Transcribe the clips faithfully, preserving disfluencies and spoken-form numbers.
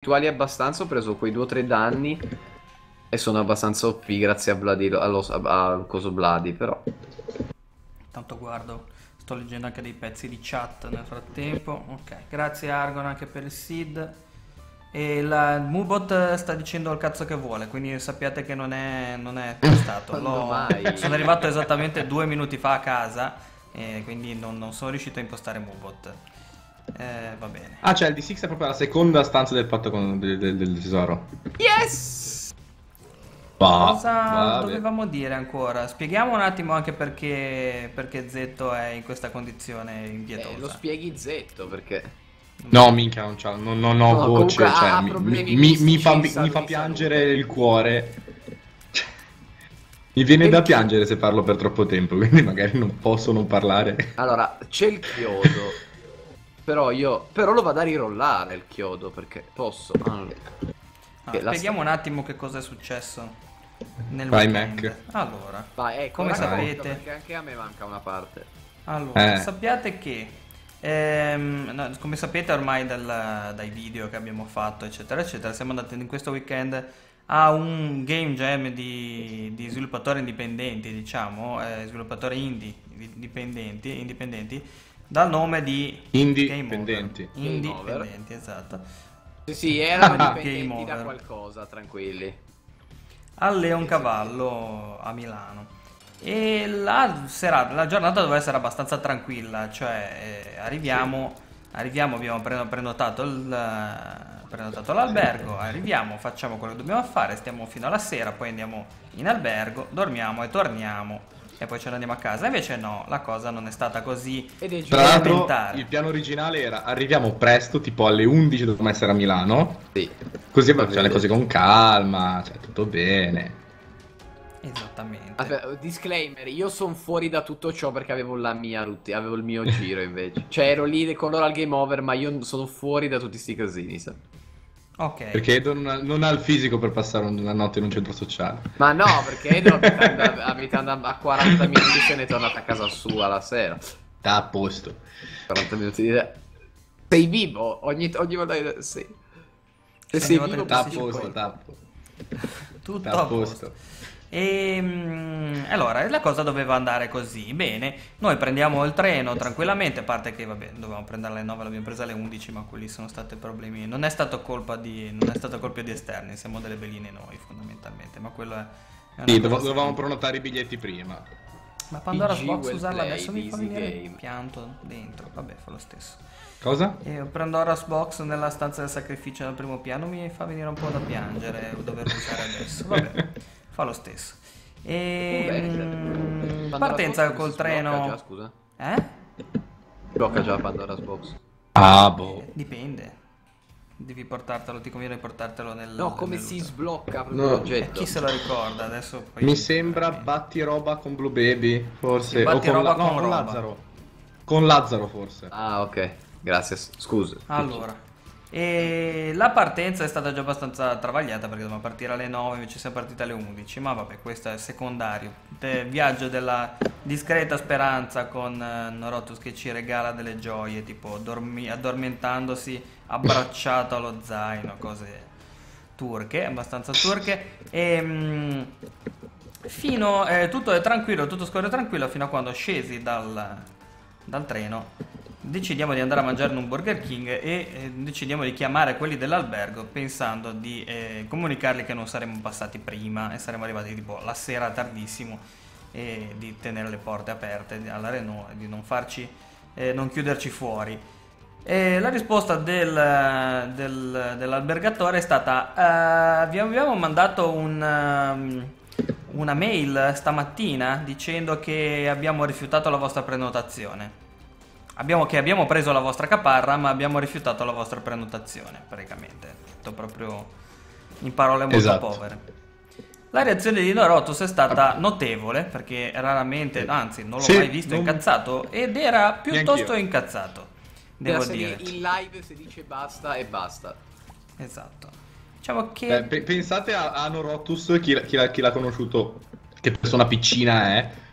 virtuali abbastanza, ho preso quei due o tre danni e sono abbastanza O P grazie a Bloody, allo, a, a coso Bloody, però. Tanto guardo, sto leggendo anche dei pezzi di chat nel frattempo. Ok, grazie Argon anche per il seed. E la, il Mubot sta dicendo il cazzo che vuole, quindi sappiate che non è, non è testato. Quando L'ho- mai? Sono arrivato esattamente due minuti fa a casa e quindi non, non sono riuscito a impostare Mubot. Eh, va bene. Ah, cioè il D sei è proprio la seconda stanza del patto con, del, del- del tesoro. Yes! Bah, Cosa vabbè. dovevamo dire ancora? Spieghiamo un attimo anche perché, perché Zetto è in questa condizione Eh, impietosa. lo spieghi Zetto, perché... No, minchia, non, c'ha- non, non ho No, voce, comunque cioè, ha mi, problemi mi- mi mistici fa, di mi salute fa di piangere salute. il cuore. Cioè, mi viene da Perché? piangere se parlo per troppo tempo, quindi magari non posso non parlare. Allora, c'è il chiodo. Però io... Però lo vado a rirollare il chiodo, perché posso. Allora. Ah, Che la spieghiamo un attimo che cosa è successo nel Vai, weekend. Mac. Allora, Vai, ecco, come racconta, sapete, perché anche a me manca una parte. allora, Eh. sappiate che ehm, no, come sapete ormai dal- dai video che abbiamo fatto, eccetera, eccetera, siamo andati in questo weekend a un game jam di, di sviluppatori indipendenti, diciamo, eh, sviluppatori indie dipendenti, indipendenti, dal nome di Indie Game Over. pendenti. Game Over. Indipendenti, esatto. Sì, sì, erano Game dipendenti da Over. qualcosa, tranquilli. Al Leoncavallo a Milano. E la serata, la giornata doveva essere abbastanza tranquilla, cioè eh, arriviamo, arriviamo, abbiamo pre- prenotato il, eh, prenotato l'albergo, arriviamo, facciamo quello che dobbiamo fare, stiamo fino alla sera, poi andiamo in albergo, dormiamo e torniamo e poi ce ne andiamo a casa. Invece no, la cosa non è stata così. Ed è Tra l'altro, elementare. il piano originale era arriviamo presto, tipo alle undici dovremmo essere a Milano, Sì. così Va facciamo le bene. cose con calma, cioè tutto bene. Esattamente. Aspetta, disclaimer, io sono fuori da tutto ciò perché avevo la mia routine, avevo il mio giro invece. Cioè ero lì con loro al game over, ma io sono fuori da tutti sti casini, sa. Ok. Perché Edo non ha, non ha il fisico per passare una notte in un centro sociale. Ma no, perché Edo abitando, a- abitando a quaranta minuti se ne è tornato a casa sua la sera. Sta a posto. quaranta minuti di... Sei vivo? Ogni, ogni volta che... Sì. Se Sì, sei ogni vivo volta Sta che a si passi posto, poi. sta a posto. Tutto Sta a a posto. posto. E mm, allora la cosa doveva andare così. Bene, noi prendiamo il treno tranquillamente. A parte che, vabbè, dovevamo prendere alle nove, l'abbiamo presa alle undici, ma quelli sono stati problemi. Non è stato colpa di, non è stato colpa di esterni, siamo delle belline noi, fondamentalmente. Ma quello è. è una Sì, cosa dov- dovevamo seconda. prenotare i biglietti prima. Ma Pandora's P G Box will usarla play, adesso mi fa easy venire il game. pianto dentro. Vabbè, fa lo stesso. Cosa? E Pandora's Box nella stanza del sacrificio nel primo piano mi fa venire un po' da piangere doverlo usare adesso. Vabbè, fa lo stesso. E Vabbè, mm, partenza col treno. Già, scusa. Eh? Blocca già Pandora's Box. Ah, boh. Dipende. Devi portartelo, ti conviene portartelo nel. No, come nel- si sblocca proprio No. Eh, l'oggetto? chi se lo ricorda adesso? Poi Mi sembra batti roba con Blue Baby, forse. Sì, batti o con, roba no, con con roba. Lazzaro. Con Lazzaro, forse. Ah, ok. Grazie, scusa. Allora, e la partenza è stata già abbastanza travagliata perché dovevamo partire alle nove, invece siamo partiti alle undici, ma vabbè, questo è secondario. De- viaggio della discreta speranza con eh, Norotus che ci regala delle gioie, tipo dormi- addormentandosi abbracciato allo zaino, cose turche, abbastanza turche. E mm, fino, eh, tutto è tranquillo, tutto scorre tranquillo fino a quando scesi dal, dal treno. Decidiamo di andare a mangiare in un Burger King e eh, decidiamo di chiamare quelli dell'albergo pensando di eh, comunicargli che non saremmo passati prima e saremmo arrivati tipo la sera tardissimo e di tenere le porte aperte alla Renault e di non farci, eh, non chiuderci fuori. E la risposta del, del- dell'albergatore è stata: "Eh, vi abbiamo mandato un, um, una mail stamattina dicendo che abbiamo rifiutato la vostra prenotazione. Abbiamo, che abbiamo preso la vostra caparra, ma abbiamo rifiutato la vostra prenotazione", praticamente. Detto proprio in parole molto Esatto. povere. La reazione di Norotus è stata notevole, perché raramente, anzi, non l'ho Sì, mai visto non- incazzato, ed era piuttosto Neanch'io. incazzato, Della devo serie dire. in live si dice basta e basta. Esatto. Diciamo che... Beh, pe- pensate a, a Norotus, chi, l'ha- chi l'ha chi l'ha conosciuto, che persona piccina è,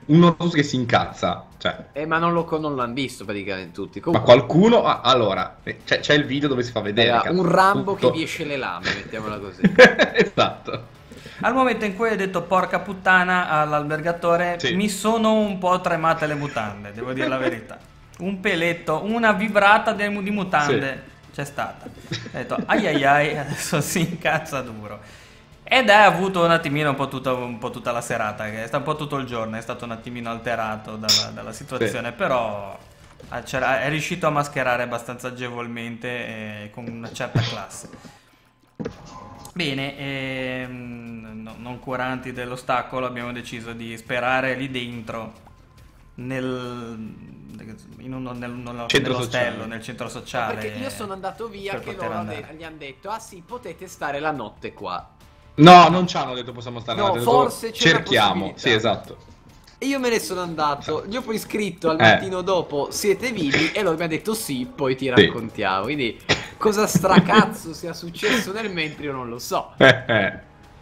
uno che si incazza, cioè. Eh, ma non lo non l'hanno visto praticamente tutti. Ma Comunque, qualcuno, ah, allora, eh, c'è, c'è il video dove si fa vedere. era cazzo, un Rambo tutto. che riesce le lame, mettiamola così. Esatto. Al momento in cui hai detto porca puttana all'albergatore, Sì. mi sono un po' tremate le mutande, devo dire la verità. Un peletto, una vibrata de- di mutande c'è stata. Ho detto ai ai ai, adesso si incazza duro. Ed ha avuto un attimino un po' tutta, un po' tutta la serata, che è stato un po' tutto il giorno, è stato un attimino alterato dalla, dalla situazione, Sì. però ha- c'era- è riuscito a mascherare abbastanza agevolmente e con una certa classe. Bene, ehm, no- non curanti dell'ostacolo, abbiamo deciso di sperare lì dentro, nel, in uno, nel, nello- Centro nell'ostello, sociale. nel centro sociale. Perché io sono andato via per che poter loro andare. ade- gli hanno detto, ah sì, potete stare la notte qua. No, non ci hanno detto possiamo stare No, là, hanno detto, forse c'è una cerchiamo. possibilità. Sì, esatto. E io me ne sono andato, gli ho poi scritto al Eh. mattino dopo, siete vivi? E loro mi hanno detto sì, poi ti Sì. raccontiamo. Quindi cosa stracazzo sia successo nel mentre io non lo so. Eh, eh.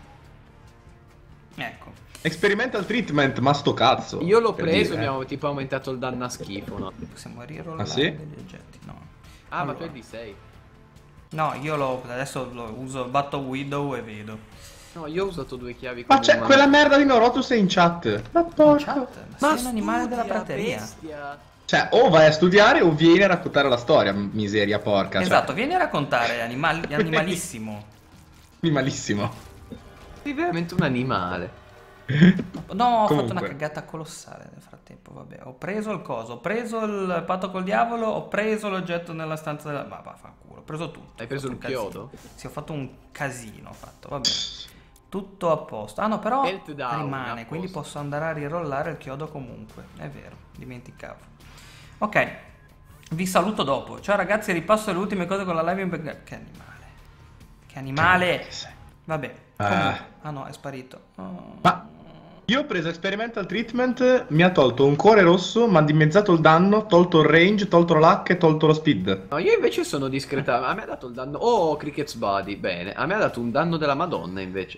Ecco. Experimental treatment, ma sto cazzo. Io l'ho per preso e dire, mi eh. hanno tipo aumentato il danno a schifo, no? Possiamo rirollare Ah, sì? degli oggetti? No. Ah, ma Allora. tu hai il D sei. No, io lo, adesso lo uso, batto Widow e vedo. No, io ho usato due chiavi Ma come c'è un quella man- merda di Norotus è in chat. Ma In porca. chat? Ma, Ma sei un animale della studia, prateria. bestia. Cioè, o vai a studiare o vieni a raccontare la storia, miseria porca. Esatto, Cioè, vieni a raccontare animali, animalissimo. malissimo. Sei veramente un animale. No, ho fatto Comunque. una cagata colossale nel frattempo, vabbè. Ho preso il coso, ho preso il patto col diavolo, ho preso l'oggetto nella stanza della... Ma vaffanculo, ho preso tutto. Hai ho preso fatto il un casino. chiodo? Sì, ho fatto un casino, ho fatto, vabbè. Tutto a posto. Ah no, però Meltdown, rimane, a quindi posto. posso andare a rirollare il chiodo comunque. È vero, dimenticavo. Ok, vi saluto dopo. Ciao ragazzi, ripasso le ultime cose con la live in background. Che animale. Che animale. Vabbè. Ah. comunque- Ah no, è sparito. Oh. Ma io ho preso experimental treatment, mi ha tolto un cuore rosso, mi ha dimezzato il danno, tolto il range, tolto l'H e tolto lo speed. No, io invece sono discreta. A me ha dato il danno. Oh, Cricket's Body. Bene. A me ha dato un danno della Madonna invece.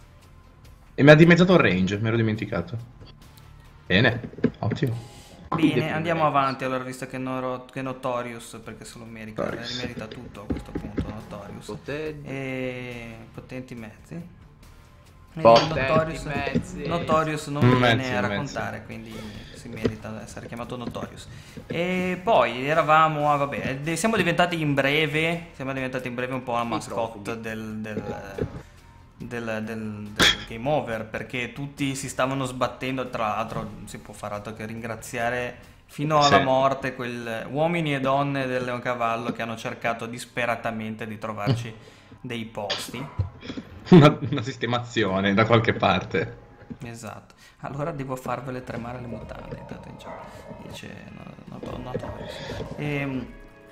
E mi ha dimezzato il range, mi ero dimenticato. Bene, ottimo. Bene, andiamo avanti allora, visto che, Noro- che Notorious, perché se lo merita, Notorious. eh, merita tutto a questo punto, Notorious. Potenti. E potenti mezzi. E Potenti Notorious, mezzi. Notorious non Mezzi, viene a mezzi. raccontare, quindi si merita di essere chiamato Notorious. E poi eravamo, ah, vabbè, de- siamo diventati in breve, siamo diventati in breve un po' la mascotte profughi. del, del, del, del- del game over, perché tutti si stavano sbattendo, tra l'altro non si può fare altro che ringraziare fino alla Sì. morte quel uomini e donne del Leoncavallo che hanno cercato disperatamente di trovarci dei posti. Una, una sistemazione da qualche parte. Esatto. Allora devo farvele tremare le mutande. Intanto in chat dice no, no, no, no. Ehm,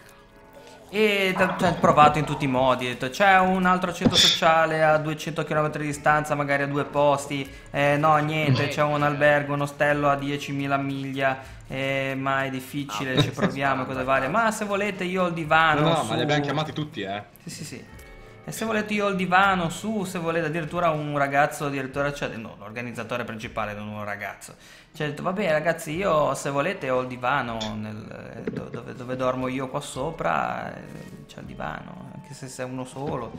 E t- t- provato in tutti i modi. Ho detto, c'è un altro centro sociale a duecento chilometri di distanza, magari a due posti. Eh, no, niente, c'è un albergo, un ostello a diecimila miglia. Eh, ma è difficile, Ah, ci proviamo, cose varie. Ma se volete io ho il divano. No, no, su... ma li abbiamo chiamati tutti, eh. Sì, sì, sì. E se volete io ho il divano su, se volete addirittura un ragazzo, addirittura cioè, no, l'organizzatore principale, non un ragazzo. Cioè, ho detto, vabbè ragazzi, io se volete ho il divano nel- do- dove, dove dormo io qua sopra, eh, c'è il divano, anche se sei uno solo.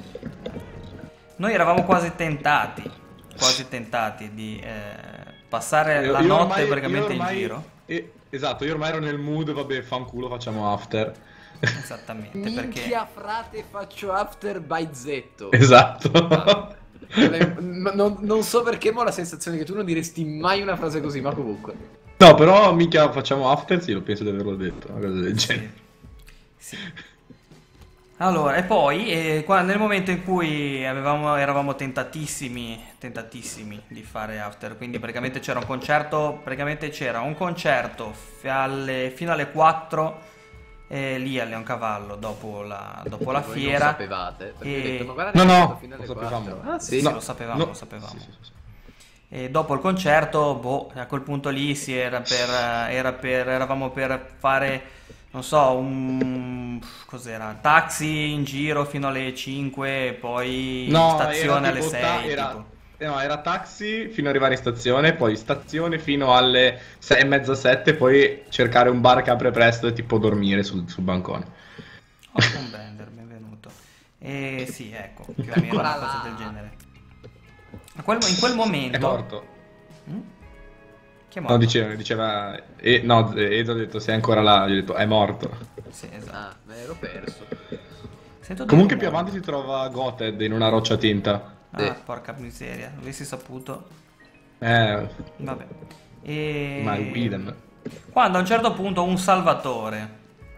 Noi eravamo quasi tentati, quasi tentati di eh, passare Io- la io notte ormai- praticamente io ormai- in giro. eh, esatto, io ormai ero nel mood, vabbè, fanculo, facciamo after. Esattamente, perché... Minchia frate, faccio after by Zetto. Esatto. Vabbè, n- non, non so perché, ma ho la sensazione che tu non diresti mai una frase così, ma comunque. No, però mica facciamo after, sì, lo penso di averlo detto, una cosa del genere. Sì. Allora, e poi eh, qua- nel momento in cui avevamo, eravamo tentatissimi, tentatissimi di fare after, quindi praticamente c'era un concerto, praticamente c'era un concerto fi- alle- fino alle quattro eh, lì a Leoncavallo dopo la, dopo la Voi fiera. Non sapevate. Perché E- ho detto, ma guarda, No, ne ho no, fatto fino alle lo sapevamo. quattro. Ah, Sì, sì. sì, lo sapevamo, No. lo sapevamo. Sì, sì, sì, sì. E dopo il concerto, boh, a quel punto lì si era per, era per, eravamo per fare, non so, un, cos'era, taxi in giro fino alle cinque e poi No, stazione era alle tipo sei. ta- era, tipo. no, era taxi fino ad arrivare in stazione, poi stazione fino alle sei e mezza, sette, poi cercare un bar che apre presto e tipo dormire sul, sul bancone. Open Bender, benvenuto. E sì, ecco, più o meno una cosa del genere. A quel- in quel momento... È morto. Mm? Chi è No, morto? diceva, diceva e, no, Edo ha detto sei ancora là, gli ho detto è morto. Sì, esatto. Ah, me l'ero perso. Sento dei Comunque più rumori. avanti si trova Gothead in una roccia tinta. Ah, Sì. porca miseria, avessi saputo. Eh, Vabbè. E... ma Willem. Quando a un certo punto un salvatore,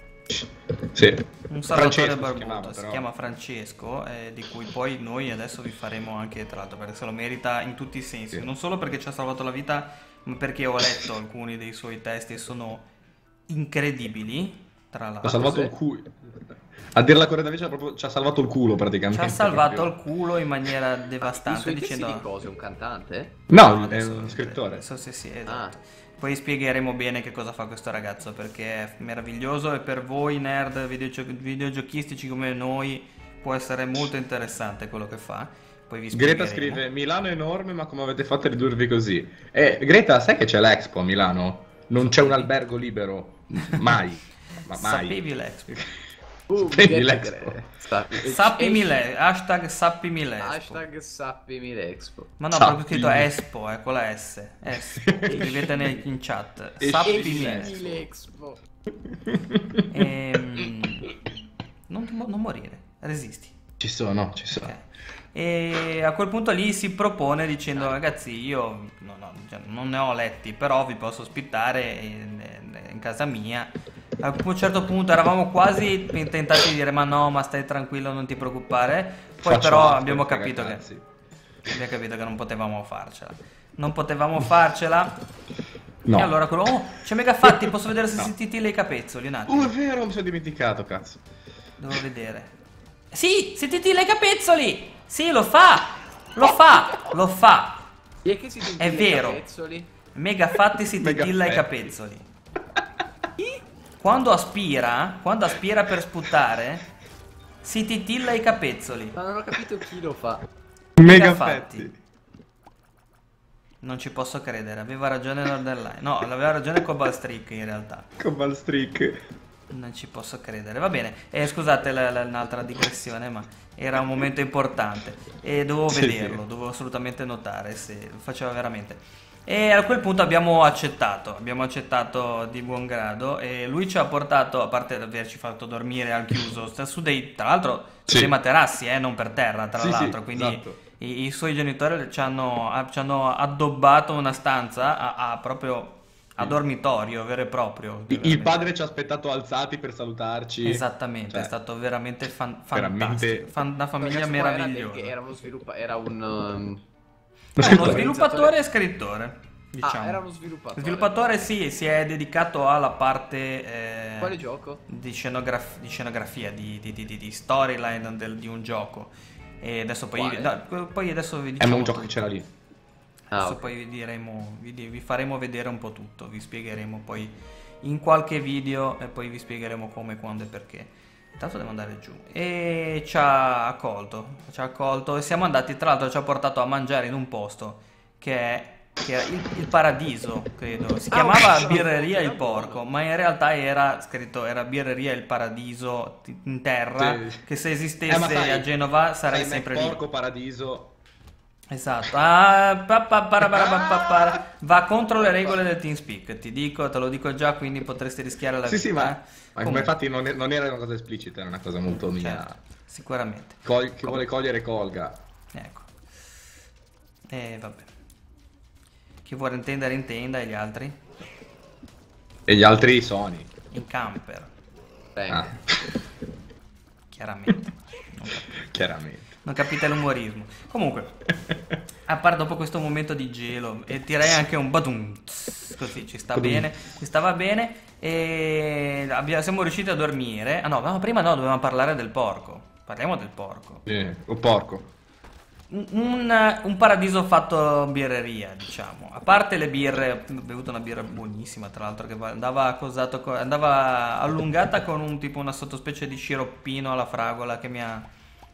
Sì. un salvatore Francesco si barbuto, chiamava, si però. chiama Francesco, eh, di cui poi noi adesso vi faremo anche, tra l'altro, perché se lo merita in tutti i sensi, Sì. non solo perché ci ha salvato la vita, ma perché ho letto alcuni dei suoi testi e sono incredibili, tra Ha l'altro. salvato sì. il culo. A dirla correttamente, proprio ci ha salvato il culo Ci praticamente. ha salvato proprio. il culo in maniera I devastante suoi testi dicendo... di cosa? È un cantante? No, è adesso- uno scrittore. adesso sì, sì, esatto. Ah. Poi spiegheremo bene che cosa fa questo ragazzo perché è meraviglioso e per voi nerd videogio- videogiochistici come noi può essere molto interessante quello che fa. Poi vi Greta spiegheremo. scrive: Milano è enorme, ma come avete fatto a ridurvi così? Eh, Greta, sai che c'è l'Expo a Milano? Non c'è un albergo libero. Mai. Ma mai. Sapevi l'Expo. Uh, Spendi mi l'Expo. piace- Sta- Sappimi Esci- le, hashtag sappimi l'Expo. Hashtag sappimi l'Expo. Ma no, Sappimi. proprio scritto Espo, eh, con la S. Espo. Scrivete nel- in chat. Esci- Sappimi Esci- l'Expo. l'Expo. Ehm, non, ti mo- non morire, resisti. Ci sono, ci sono. Ok. E a quel punto lì si propone dicendo ragazzi io no, no, cioè, non ne ho letti però vi posso ospitare in, in casa mia. A un certo punto eravamo quasi tentati di dire ma no, ma stai tranquillo, non ti preoccupare. Poi Faccio però after, abbiamo frega capito che cazzi. abbiamo capito che non potevamo farcela. Non potevamo farcela. No. E allora quello oh, c'è Mega Fatti, posso vedere se No. si titilla i capezzoli un Uh, attimo. è vero, mi sono dimenticato, cazzo. Devo vedere. Sì, si titilla i capezzoli! Sì, lo fa! Lo fa! Lo fa! Chi è che si tintilla È i vero. capezzoli? Mega Fatti si Mega titilla i Fatti. capezzoli. Quando aspira, quando aspira per sputare, si titilla i capezzoli. Ma non ho capito chi lo fa. Mega Fatti. Fatti. Non ci posso credere, aveva ragione Northernlight. No, aveva ragione Cobalt Streak in realtà. Cobalt Streak. Non ci posso credere. Va bene. Eh, scusate la- la- un'altra digressione, ma era un momento importante e dovevo Sì, vederlo, sì. dovevo assolutamente notare se lo faceva veramente. E a quel punto abbiamo accettato, abbiamo accettato di buon grado e lui ci ha portato, a parte averci fatto dormire al chiuso, sta su dei, tra l'altro, su Sì. dei materassi, eh, non per terra, tra Sì, sì, l'altro, quindi esatto. i, i suoi genitori ci hanno, a- ci hanno addobbato una stanza a, a proprio a dormitorio vero e proprio. Il veramente. padre ci ha aspettato alzati per salutarci. Esattamente, Cioè, è stato veramente fan- veramente- fantastico. Fan- una famiglia Ragazzi, qua era meravigliosa. del- Era uno sviluppa- era un um, È uno scrittore. sviluppatore e scrittore, diciamo. Ah, era uno sviluppatore. Il sviluppatore sì, si è dedicato alla parte eh, Quale gioco? di, scenograf- di scenografia, di, di- di- di- di storyline del- di un gioco. E adesso poi, Quale? no, poi adesso vi È diciamo un gioco che tutto. c'era lì. Ah, Adesso ok. poi vi diremo, vi, di- vi faremo vedere un po' tutto, vi spiegheremo poi in qualche video e poi vi spiegheremo come, quando e perché. Intanto devo andare giù. E ci ha accolto, ci ha accolto e siamo andati, tra l'altro ci ha portato a mangiare in un posto che è che era il, il Paradiso, credo. Si Ah, chiamava ok. Birreria il Era Porco, buono. ma in realtà era scritto era Birreria il Paradiso t- in terra, Sì. che se Eh, esistesse ma sai- a Genova sarei sai, sempre Porco lì. Paradiso. Esatto, ah, pa, pa, para, para, pa, pa, para. Va contro le regole del TeamSpeak, ti dico, te lo dico già, quindi potresti rischiare la Sì, vita. sì, ma, eh. ma come Comunque, infatti non, è- non era una cosa esplicita, era una cosa molto mia. certo, sicuramente. Col- chi vuole cogliere colga. Ecco. E vabbè. Chi vuole intendere intenda e gli altri? E gli altri Sony. In camper, Venga. Ah, chiaramente. Non capite, chiaramente. non capite l'umorismo. Comunque, a parte dopo questo momento di gelo, e direi anche un badum, così ci sta Badum. bene, ci stava bene, e abbia- siamo riusciti a dormire. Ah no, ma prima no, dovevamo parlare del porco. Parliamo del porco. Eh, o porco. Un, un- un paradiso fatto birreria, diciamo. A parte le birre, ho bevuto una birra buonissima, tra l'altro, che va- andava, accosato co- andava allungata con un tipo una sottospecie di sciroppino alla fragola che mi ha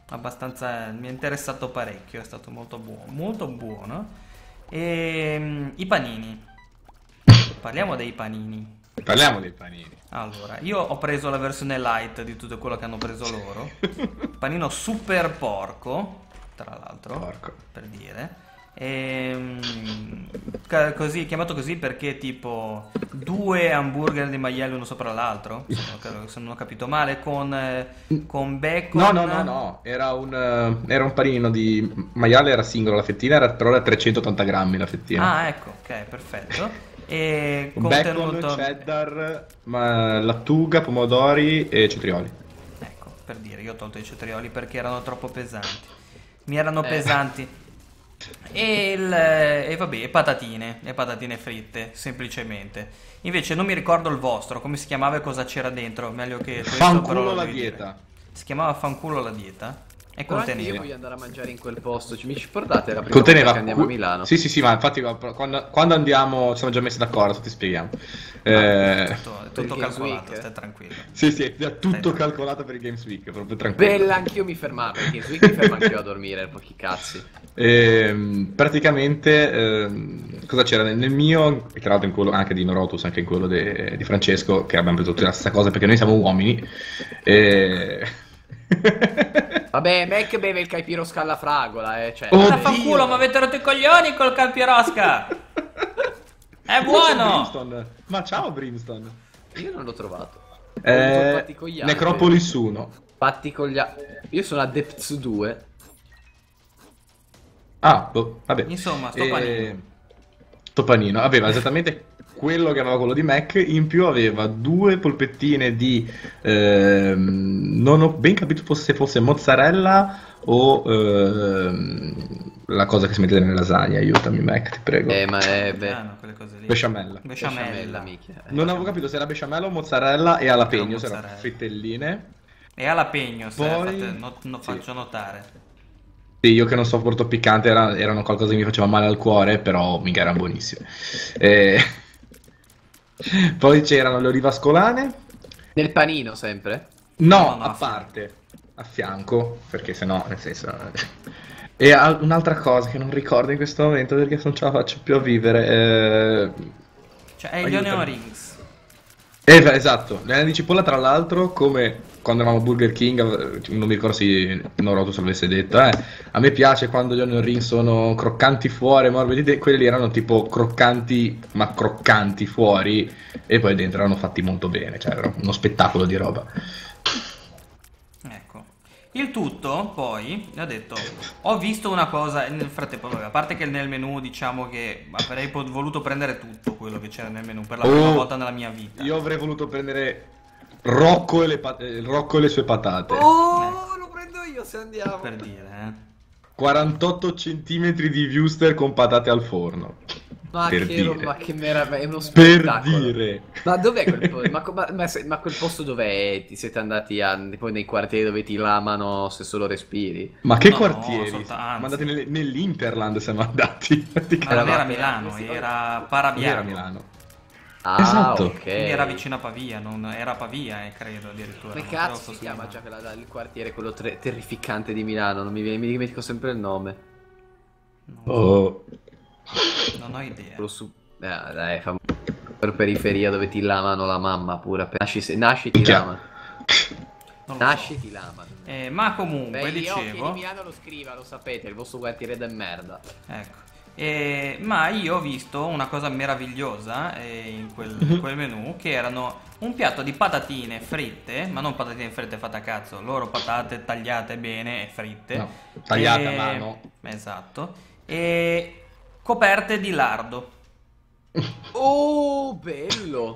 abbastanza, mi è interessato parecchio, è stato molto buono, molto buono. E i panini, parliamo dei panini. Parliamo dei panini. Allora, io ho preso la versione light di tutto quello che hanno preso loro. Panino super porco, tra l'altro, Porco. per dire. Ehm, ca- così, chiamato così perché tipo due hamburger di maiale uno sopra l'altro, se non, se non ho capito male, con, eh, con bacon. No, no, no, no, era un, eh, era un panino di maiale, era singolo la fettina, era, però era trecentottanta grammi la fettina. Ah, ecco, ok, perfetto. E Con bacon, contenuto, cheddar, ma- lattuga, pomodori e cetrioli. ecco, per dire, io ho tolto i cetrioli perché erano troppo pesanti. Mi erano Eh. pesanti. E, il, e vabbè, e patatine, e patatine fritte, semplicemente. Invece non mi ricordo il vostro, come si chiamava e cosa c'era dentro, meglio che questo, però Fanculo lo la devi dire. dieta. Si chiamava fanculo la dieta e Però anche io conteneva. voglio andare a mangiare in quel posto. Ci mi ci portate la prima Conteneva volta che andiamo a cu- Milano? Sì, sì, sì, ma infatti quando, quando andiamo ci siamo già messi d'accordo, ti spieghiamo. Eh, Tutto, è Per tutto il Games calcolato, Week? stai tranquillo. sì, sì, è tutto Stai- calcolato per il Games Week, proprio tranquillo. Bella, anch'io mi fermavo. Perché su mi fermo anch'io a dormire, pochi cazzi. Ehm, praticamente ehm, cosa c'era nel, nel mio, e tra l'altro in quello anche di Norotus, anche in quello de- di Francesco, che abbiamo preso tutti la stessa cosa perché noi siamo uomini. E... Vabbè, Mac beve il caipiro scallafragola, eh. Cioè, Oh, vabbè. Ma fanculo, ma avete rotto i coglioni col calpirosca! È buono! Brimstone. Ma ciao Brimstone. Io non l'ho trovato. Ho avuto Eh, fatti con gli altri. Necropolis uno. Fatti con gli altri. Io sono Adepts due. Ah, boh, vabbè. Insomma, sto Eh, panino. sto panino aveva esattamente quello che aveva quello di Mac, in più aveva due polpettine di ehm, non ho ben capito se fosse mozzarella o ehm, la cosa che si mette nelle lasagne. Aiutami Mac, ti prego. Eh, ma è. Beh, Ah, no, quelle cose lì. Besciamella. Besciamella. minchia. Eh. Non avevo capito se era besciamella o mozzarella e jalapeno, se mozzarella. erano frittelline. E jalapeno, se Poi- fate- no- no- sì. faccio notare. Sì, io che non sopporto piccante era- erano qualcosa che mi faceva male al cuore, però mica erano buonissime. E... Poi c'erano le olive ascolane. Nel panino sempre? No, No, no, a a parte, a fianco, perché sennò, nel senso... E al- un'altra cosa che non ricordo in questo momento perché non ce la faccio più a vivere. Eh... Cioè, è gli Aiutami. onion rings. Eh, esatto, le di cipolla tra l'altro, come quando eravamo a Burger King, eh, non mi ricordo se Noroto se l'avesse detto, eh, a me piace quando gli onion ring sono croccanti fuori, morbidi, de- quelli lì erano tipo croccanti, ma croccanti fuori, e poi dentro erano fatti molto bene, cioè era uno spettacolo di roba. Ecco. Il tutto, poi, ho detto, ho visto una cosa, e nel frattempo, vabbè, a parte che nel menu diciamo che avrei pot- voluto prendere tutto quello che c'era nel menu per la prima Oh, volta nella mia vita. Io avrei voluto prendere Rocco e le, pat- eh, Rocco e le sue patate. Oh, lo prendo io se andiamo. Per dire, eh. quarantotto centimetri di wuster con patate al forno. Ma per che, dire. ro- ma che meraviglia, è uno Per spettacolo. dire. Ma dov'è quel posto? Ma, co- ma- ma se- ma quel posto dov'è? Ti siete andati a, poi nei quartieri dove ti lamano se solo respiri? Ma che No, quartieri? soltanto- Siamo andati nelle- nell'Interland, siamo andati. Ma non praticamente. era Eravate- Milano, sì, era Non era Parabiano. Milano. Ah, Esatto. ok. Quindi era vicino a Pavia, non era Pavia, eh, credo addirittura. Come non cazzo credo si fosse chiama Milano. già quella- il quartiere, quello tre- terrificante di Milano? Non mi viene, mi dimentico sempre il nome. Non, Oh. non ho idea. Quello su... Eh, dai, fa... per periferia dove ti lamano la mamma pure. appena Nasci, se- nasci ti Minchia. lamano. Non lo Nasci so. ti lamano. Eh, ma comunque, Beh, gli occhi di dicevo, Milano lo scriva, lo sapete, il vostro quartiere de merda. ecco. Eh, ma io ho visto una cosa meravigliosa eh, in quel, in quel menù, che erano un piatto di patatine fritte, ma non patatine fritte fatte a cazzo, loro patate tagliate bene e fritte. No, tagliate a E- mano. Esatto. E coperte di lardo. Oh, bello!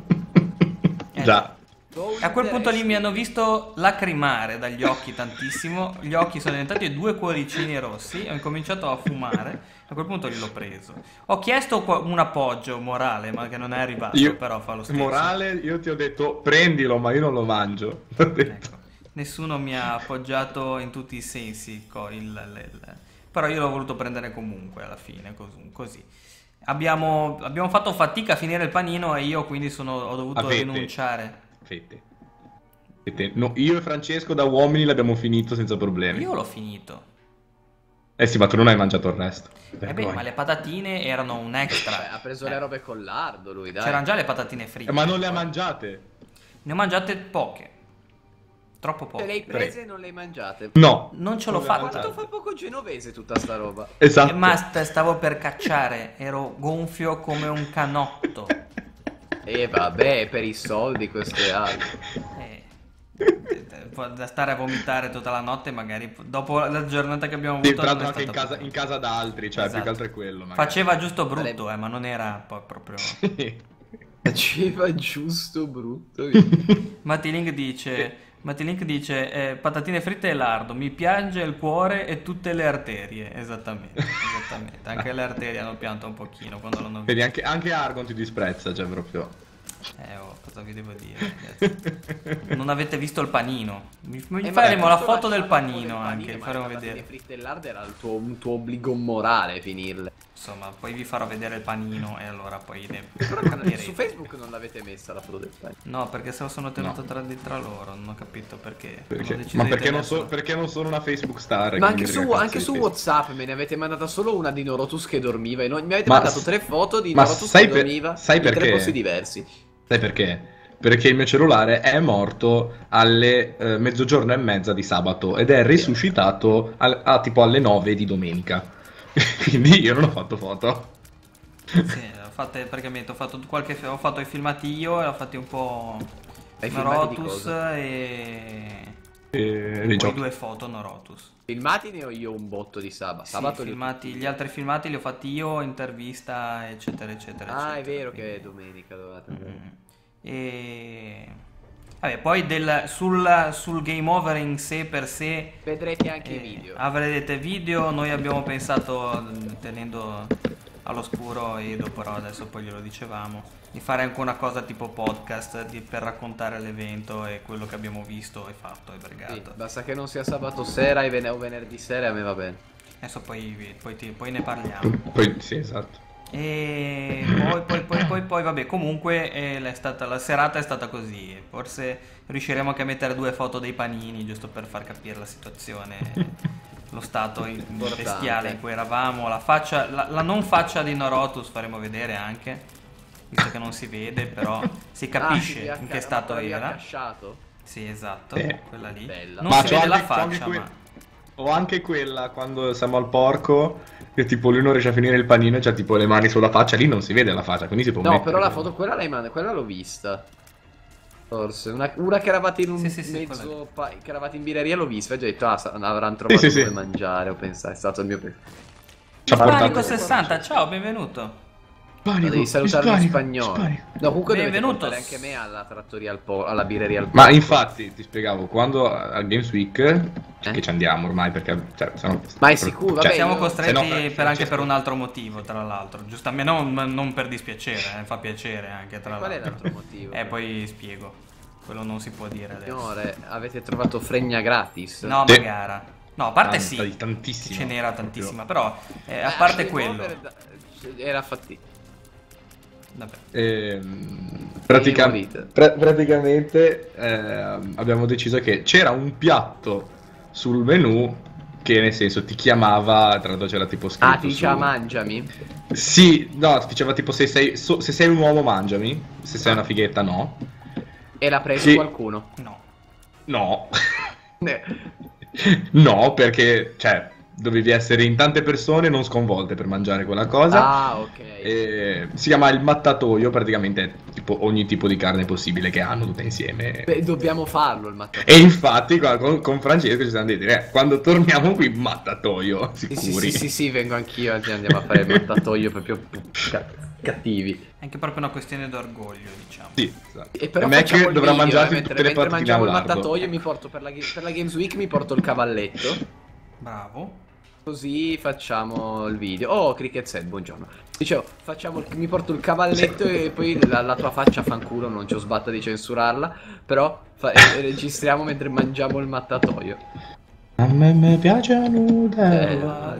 Eh, Già. Oh, A quel punto lì mi interesting. hanno visto lacrimare dagli occhi tantissimo, gli occhi sono diventati due cuoricini rossi, ho incominciato a fumare, a quel punto lì l'ho preso. Ho chiesto qua- un appoggio morale, ma che non è arrivato, Io- però fa lo stesso. Morale, io ti ho detto prendilo, ma io non lo mangio. Ho detto. Ecco, nessuno mi ha appoggiato in tutti i sensi, co- il- il- il- però io l'ho voluto prendere comunque alla fine, cos- così. Abbiamo, abbiamo fatto fatica a finire il panino e io quindi sono, ho dovuto Avete. rinunciare. Fette. Che te- no, io e Francesco da uomini l'abbiamo finito senza problemi. Io l'ho finito. Eh sì, ma tu non hai mangiato il resto. Eh beh, Vergogna. ma le patatine erano un Beh, extra. ha preso Eh, le robe con lardo lui, dai. C'erano già le patatine fritte. Eh, ma non le ha mangiate? Ne ho mangiate poche. Troppo Te le hai poche. prese e non le hai mangiate. No. Non ce l'ho Non le ha fatta. Quanto mangiate. fa poco genovese tutta sta roba? Esatto. Eh, ma st- stavo per cacciare. Ero gonfio come un canotto. E vabbè, per i soldi questo è altro. Eh, eh, può- da stare a vomitare tutta la notte, magari dopo la giornata che abbiamo Sì, avuto. tra non l'altro è anche in stata casa, proprio- in casa da altri, cioè più Esatto. che altro è quello. magari. Faceva giusto brutto, eh, ma non era poi proprio. Faceva giusto brutto. Mattilink dice. Mattilink dice eh, patatine fritte e lardo, mi piange il cuore e tutte le arterie. Esattamente, esattamente. Anche le arterie hanno pianto un pochino quando l'hanno Vedi, visto. anche, anche Argon ti disprezza, cioè proprio. Eh, oh, cosa vi devo dire, ragazzi? Non avete visto il panino. Mi, mi Eh, faremo ma la giusto foto del lasciare un po' panino del anche, panino, vi ma faremo le patatine vedere. fritte e lardo era il tuo, un tuo obbligo morale finirle. Insomma, poi vi farò vedere il panino e allora poi ne Però non- capirete. su Facebook non l'avete messa la foto del panino. No, perché se lo sono tenuto No. tra, di- tra loro, non ho capito perché. Perché? Hanno deciso Ma di perché non, so- tenerselo. perché non sono una Facebook star? Ma quindi anche su, frega cazzo anche di su Facebook. WhatsApp me ne avete mandata solo una di Norotus che dormiva. E non- mi avete Ma mandato s- tre foto di ma Norotus sai che per- dormiva sai in tre perché? posti diversi. Sai perché? Perché il mio cellulare è morto alle eh, mezzogiorno e mezza di sabato ed è risuscitato al- a tipo alle nove di domenica. Quindi io non ho fatto foto. Sì, ho fatto praticamente, ho fatto qualche, ho fatto i filmati io e ho fatti un po' Hai filmati di Norotus cosa? e E poi dei giochi. due foto Norotus. Filmati ne ho io un botto di sabato. Sì, Sabato li ho filmati, tutti gli io. altri filmati li ho fatti io, intervista, eccetera, eccetera. Ah, è eccetera, vero che quindi- è domenica. Dovete... Mm. E vabbè, poi del, sul, sul game over in sé per sé Vedrete anche i eh, video. avrete video. Noi abbiamo pensato, mm, tenendo all'oscuro e dopo però adesso poi glielo dicevamo, di fare anche una cosa tipo podcast di- per raccontare l'evento e quello che abbiamo visto e fatto e Sì, bregato. basta che non sia sabato sera e ven- o venerdì sera e a me va bene. Adesso poi, poi, ti- poi ne parliamo. Poi, sì, esatto. E poi, poi, poi, poi, poi, vabbè, comunque eh, è stata, la serata è stata così. Forse riusciremo anche a mettere due foto dei panini, giusto per far capire la situazione, lo stato in- Importante. bestiale in cui eravamo. La faccia, la, la non faccia di Norotus faremo vedere anche, visto che non si vede, però si capisce Ah, sì, in vi che ha- stato vi ha era. casciato? Sì, esatto, Sì. quella lì. Bella. Non Ma si c'ho vede la anche- c'ho anche faccia, que- ma... Ho anche quella quando siamo al porco, che tipo lui non riesce a finire il panino e c'ha tipo le mani sulla faccia, lì non si vede la faccia, quindi si può No, mettere però la quello. foto quella l'hai mandata, quella l'ho vista. Forse una, una che eravate in un Sì, sì, sì, quella mezzo pa- che eravate in birreria l'ho vista, ho già detto ah, sa- avranno trovato Sì, sì, dove sì. mangiare, ho pensato, è stato il mio pensiero. Ci ha Panico portato sessanta, ciao, benvenuto. Panico, Devi salutare lo ispanico, spagnolo. ispanico. No, comunque dovete Benvenuto. portare anche me alla trattoria al po- alla birreria al Ma porco. infatti, ti spiegavo, quando al Games Week, Eh? che ci andiamo ormai perché, cioè, sennò- Ma è sicuro, cioè, vabbè, Siamo io- costretti se no, eh, per Francesco- anche per un altro motivo, tra l'altro. Giustamente, non, non per dispiacere, eh, fa piacere anche, tra Qual è l'altro. l'altro motivo? Eh, poi spiego. Quello non si può dire adesso. Signore, avete trovato fregna gratis? No, Sì. magara. No, a parte Tanta- sì, tantissima, ce n'era proprio. tantissima, però eh, a Eh, parte Game quello. Over da- era fatti. Vabbè. Ehm, pratica- Io vita. pra- praticamente ehm, abbiamo deciso che c'era un piatto sul menù che nel senso ti chiamava, tra l'altro c'era tipo scritto Ah, ti diceva su- mangiami? Sì, no, ti diceva tipo se sei, so- se sei un uomo mangiami, se sei una fighetta no. E l'ha preso Sì. qualcuno. No. No. Eh, No, perché cioè dovevi essere in tante persone non sconvolte per mangiare quella cosa. Ah, ok. E si chiama il mattatoio, praticamente è tipo ogni tipo di carne possibile che hanno tutte insieme. Beh, dobbiamo farlo il mattatoio. E infatti qua con, con Francesco ci siamo detti, eh, quando torniamo qui mattatoio, Sì, sicuri. sì, sì, sì, sì, vengo anch'io, oggi andiamo a fare il mattatoio proprio ca- cattivi. È anche proprio una questione d'orgoglio, diciamo. Sì, esatto. E però Mac facciamo il dovrà video, mangiarsi eh, mentre, tutte le mentre patatine mangiamo al il lardo. mattatoio mi porto per la, per la Games Week mi porto il cavalletto. Bravo. Così facciamo il video. Oh, Cricket Set, buongiorno. Dicevo, facciamo il- mi porto il cavalletto e poi la, la tua faccia fanculo, non ci ho sbatta di censurarla. Però fa- eh, registriamo mentre mangiamo il mattatoio. A me, me piace la Eh, Nutella.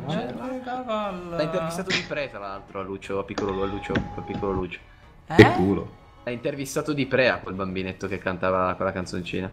L'ha intervistato di pre, tra l'altro, a Lucio, a piccolo, a Lucio, a piccolo Lucio. Che Eh? culo. L'ha intervistato di pre a quel bambinetto che cantava quella canzoncina.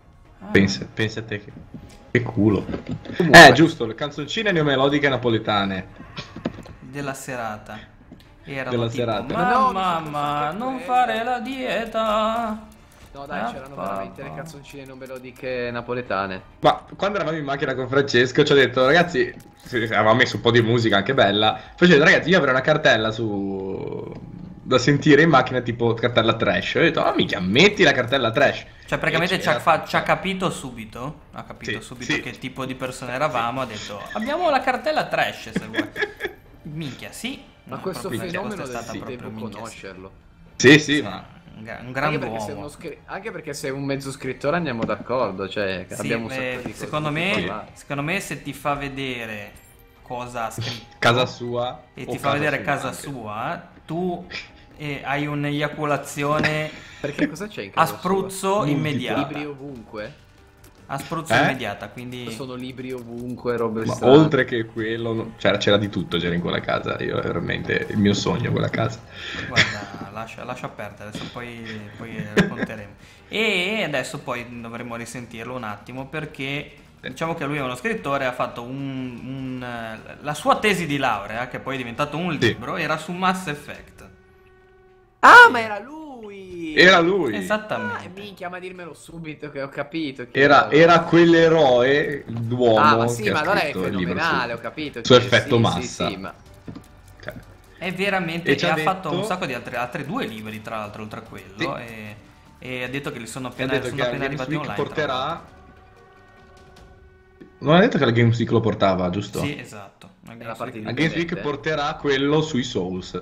Pensa, pensa a te che, che culo. Eh, giusto, le canzoncine neomelodiche napoletane. Della serata. Erano Della tipo, serata. Ma No, mamma, non non so fare la dieta. No dai, Ah, c'erano papà. veramente le canzoncine non melodiche napoletane. Ma quando eravamo in macchina con Francesco ci ho detto, ragazzi, sì, avevamo messo un po' di musica anche bella. Facendo, ragazzi, io avrei una cartella su da sentire in macchina tipo cartella trash. Ho detto, oh mica, metti la cartella trash. Cioè praticamente E ci ha, c'era fa- tutta- ci ha capito subito, ha capito Sì, subito sì. che tipo di persone eravamo, ha detto abbiamo la cartella trash se vuoi. Minchia, sì. Ma No, questo proprio- fenomeno questa è del stata sì, proprio devo minchia, sì. conoscerlo. Sì, sì, Sì, ma... un, gra- un Anche gran perché, sei uomo. uno scri- anche perché sei un mezzo scrittore andiamo d'accordo, cioè Sì, abbiamo un eh, sacco di cose secondo di cui me, parlare. secondo me se ti fa vedere cosa ha scritto Casa sua e o ti fa vedere sua casa anche. sua, tu eh, hai un'eiaculazione Perché cosa c'è in casa a spruzzo Multipla. immediata. Libri ovunque? A spruzzo Eh? immediata, quindi Sono libri ovunque, robe Ma strane. oltre che quello, no- c'era, c'era di tutto, c'era in quella casa. Io veramente il mio sogno quella casa. guarda, lascia, lascia perdere, adesso poi, poi racconteremo. E adesso poi dovremo risentirlo un attimo perché diciamo che lui è uno scrittore, ha fatto un, un, eh, la sua tesi di laurea, che poi è diventato un Sì. libro, era su Mass Effect. Ah, ma era lui! Era lui. Ah, Esattamente. minchia, ma dirmelo subito che ho capito. chi Era, era quell'eroe, l'uomo Ah, ma sì, che ma ha allora è scritto il libro fenomenale, su- ho capito. su chi- effetto sì, massa. Sì, sì, ma... Ok. È veramente, E ci e ha ha fatto detto- un sacco di altri, altri due libri, tra l'altro, oltre a quello. E, e ha detto che li sono Ha appena, detto sono che appena al Games arrivati Week online. tra l'altro. porterà... Non ha detto che la Games Week lo portava, giusto? Sì, esatto. La Era Games partita Week, La Games Week Indipendente. porterà quello sui Souls.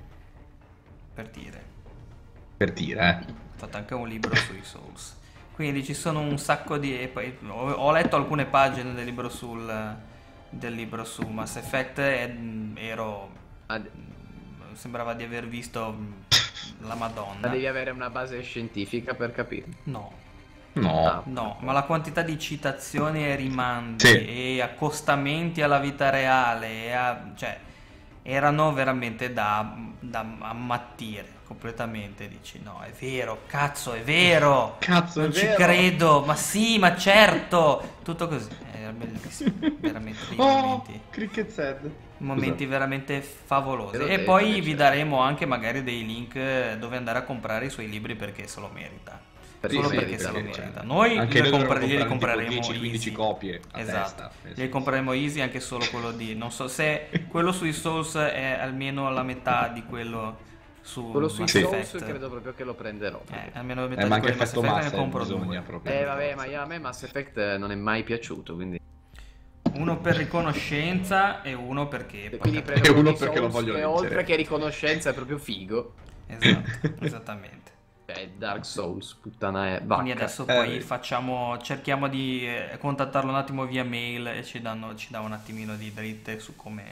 per dire. Per dire, eh. Ha fatto anche un libro sui Souls. Quindi ci sono un sacco di... e poi ho, ho letto alcune pagine del libro sul del libro su Mass Effect e mh, ero... Ma, mh, sembrava di aver visto mh, la ma Madonna. devi avere una base scientifica per capire. No, No. Ah. no, ma la quantità di citazioni e rimandi Sì. e accostamenti alla vita reale, e a- cioè, erano veramente da, da ammattire completamente. Dici, no, è vero, cazzo, è vero, Cazzo, non è ci vero. credo, ma sì, ma certo, tutto così, era bellissimo, veramente dei Oh, momenti, Cricket Sad. momenti veramente favolosi. Te l'ho E detto poi che vi c'è. daremo anche magari dei link dove andare a comprare i suoi libri perché se lo merita. Perché Solo sì, perché perché se lo c'è. merita. Noi Anche glieli noi compra- dovremmo glieli comprare compreremo tipo dieci quindici easy. copie a Esatto. testa, nel Glieli senso. compreremo easy anche solo quello di... Non so se quello sui Souls è almeno la metà di quello su Quello sui Mass Souls Effect. credo proprio che lo prenderò. Eh, almeno la metà Eh, di ma anche quello di Mass effetto Effect massa ne compro bisogna due. proprio. Eh vabbè, ma io, a me Mass Effect non è mai piaciuto, quindi... Uno per riconoscenza e uno perché... E quindi porca- prendo E quello uno di perché lo Souls, voglio che vincere. oltre che riconoscenza è proprio figo. Esatto, esattamente. Cioè, Dark Souls, puttana è Quindi vacca. adesso Eh, poi facciamo, cerchiamo di eh, contattarlo un attimo via mail e ci, danno, ci dà un attimino di dritte su come,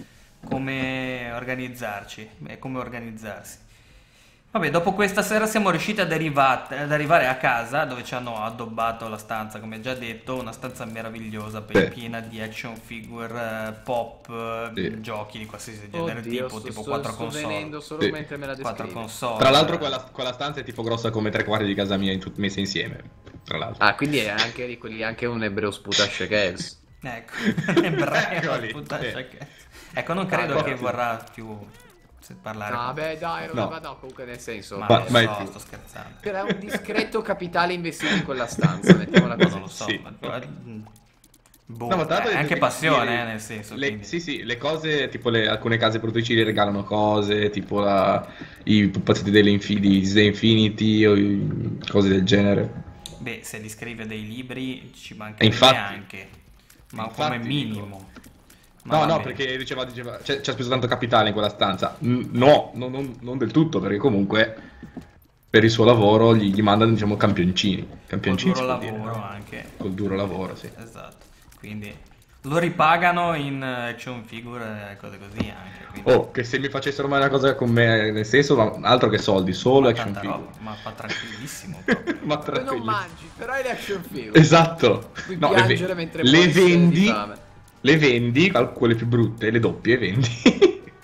come organizzarci e come organizzarsi. Vabbè, dopo questa sera siamo riusciti ad, arriva- ad arrivare a casa dove ci hanno addobbato la stanza, come già detto, una stanza meravigliosa, per- Sì. piena di action figure, eh, pop, eh, Sì. giochi di qualsiasi genere, Oddio, tipo, sto, tipo sto, quattro sto console. venendo solo Sì. mentre me la quattro descrivi. console. Tra l'altro quella, quella stanza è tipo grossa come tre quarti di casa mia in tut- messe insieme. Tra l'altro. Ah, quindi è anche di quelli, anche un ebreo sputa Shekels. Ecco, ebreo, Eccoli, puttana sì. che- Ecco, non credo Ah, che infatti. vorrà più se- parlare. No, con- beh, dai, non No. ma no, comunque nel senso. Ma Ma- lo mai so, più. sto scherzando. C'era un discreto capitale investito in quella stanza, mettiamola Ma così. non lo so. Sì. ma- boh, No, ma tra l'altro è ho detto anche che passione, ieri eh, nel senso. le- quindi- sì, sì, le cose, tipo le- alcune case produttrici regalano cose, tipo la, i pupazzetti delle infi- di Disney Infinity o i- cose del genere. Beh, se li scrive dei libri ci manca E infatti- neanche, ma infatti come minimo. Ma No, va no, bene. perché diceva, diceva cioè, ci ha speso tanto capitale in quella stanza. N- no, no, non, non del tutto, perché comunque per il suo lavoro gli, gli mandano, diciamo, campioncini. Col Campioncini duro si può dire, lavoro no? anche. Col duro lavoro, sì. Esatto. Quindi lo ripagano in eh, action figure e cose così anche. Quindi... Oh, che se mi facessero mai una cosa con me, nel senso, ma altro che soldi, solo Ma action tanta figure. roba, ma fa tranquillissimo proprio. Ma Tu non tranquilli. mangi, però hai le action figure. Esatto. Puoi No, le, ve- piangere mentre le muori di vendi, fame. le vendi, cal- quelle più brutte, le doppie vendi.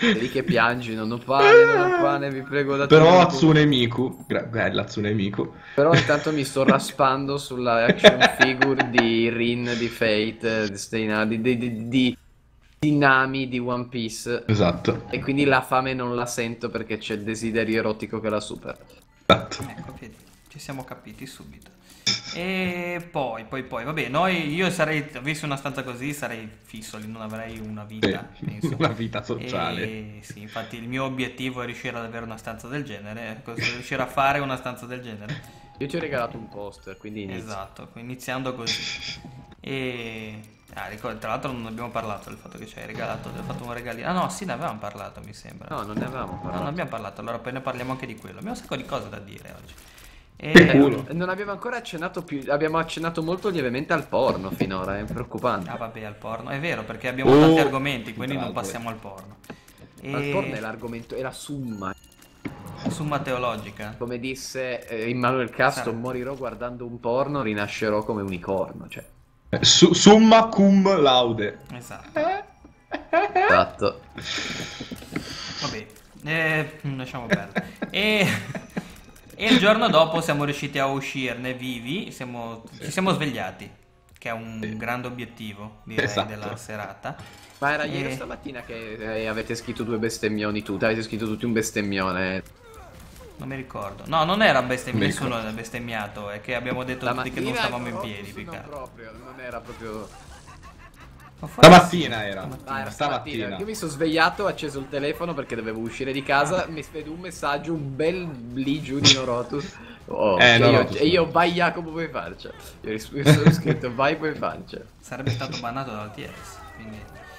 Sei lì che piangi, non ho pane, non ho pane, vi prego da Però Hatsune Miku, gra- bella Hatsune Miku. Però intanto mi sto raspando sulla action figure di Rin, di Fate, di, Steina- di, di, di, di, di Nami, di One Piece. Esatto, E quindi la fame non la sento perché c'è il desiderio erotico che la supera. esatto. Ecco, vedi, ci siamo capiti subito. E poi, poi, poi, vabbè, noi, io sarei, avessi una stanza così, sarei fisso lì, non avrei una vita, Sì, penso. una vita sociale. E, sì, infatti il mio obiettivo è riuscire ad avere una stanza del genere, cos- riuscire a fare una stanza del genere. Io ti ho regalato un poster, quindi inizio. Esatto, iniziando così. E... Ah, ricordo, tra l'altro non abbiamo parlato del fatto che ci hai regalato, hai fatto un regalino. Ah no, sì, ne avevamo parlato, mi sembra. No, non ne avevamo No, parlato. non abbiamo parlato, allora poi ne parliamo anche di quello. Abbiamo un sacco di cose da dire oggi. Che E... culo. Non abbiamo ancora accennato più. Abbiamo accennato molto lievemente al porno finora, è preoccupante. Ah vabbè, al porno. È vero, perché abbiamo Oh, tanti argomenti, quindi tra non l'altro. passiamo al porno. Ma il porno è E... l'argomento, è la summa. Summa teologica. Come disse eh, Immanuel Castro, Sarà. morirò guardando un porno, rinascerò come unicorno. Cioè, Su- summa cum laude. Esatto. esatto. Vabbè, eh, lasciamo perdere. E... e il giorno dopo siamo riusciti a uscirne vivi, siamo... ci siamo svegliati, che è un Sì. grande obiettivo, direi, Esatto. della serata. Ma era ieri E- stamattina che eh, avete scritto due bestemmioni tutti, avete scritto tutti un bestemmione. Non mi ricordo. No, non era bestemmiato, Mi nessuno era bestemmiato, è che abbiamo detto La tutti che non mattina stavamo in no, piedi, più che non altro. proprio, non era proprio. Ma forse Stamattina sì, era. stamattina. Ah, era Stamattina. stamattina. Io mi sono svegliato, ho acceso il telefono perché dovevo uscire di casa, mi vedo un messaggio, un bel lì giù di Norotus. Oh, Eh, e io, Norotus. e io, vai Jacopo, puoi farci. Io ris- mi sono scritto, vai, puoi farci. Sarebbe stato bannato dal T S, quindi...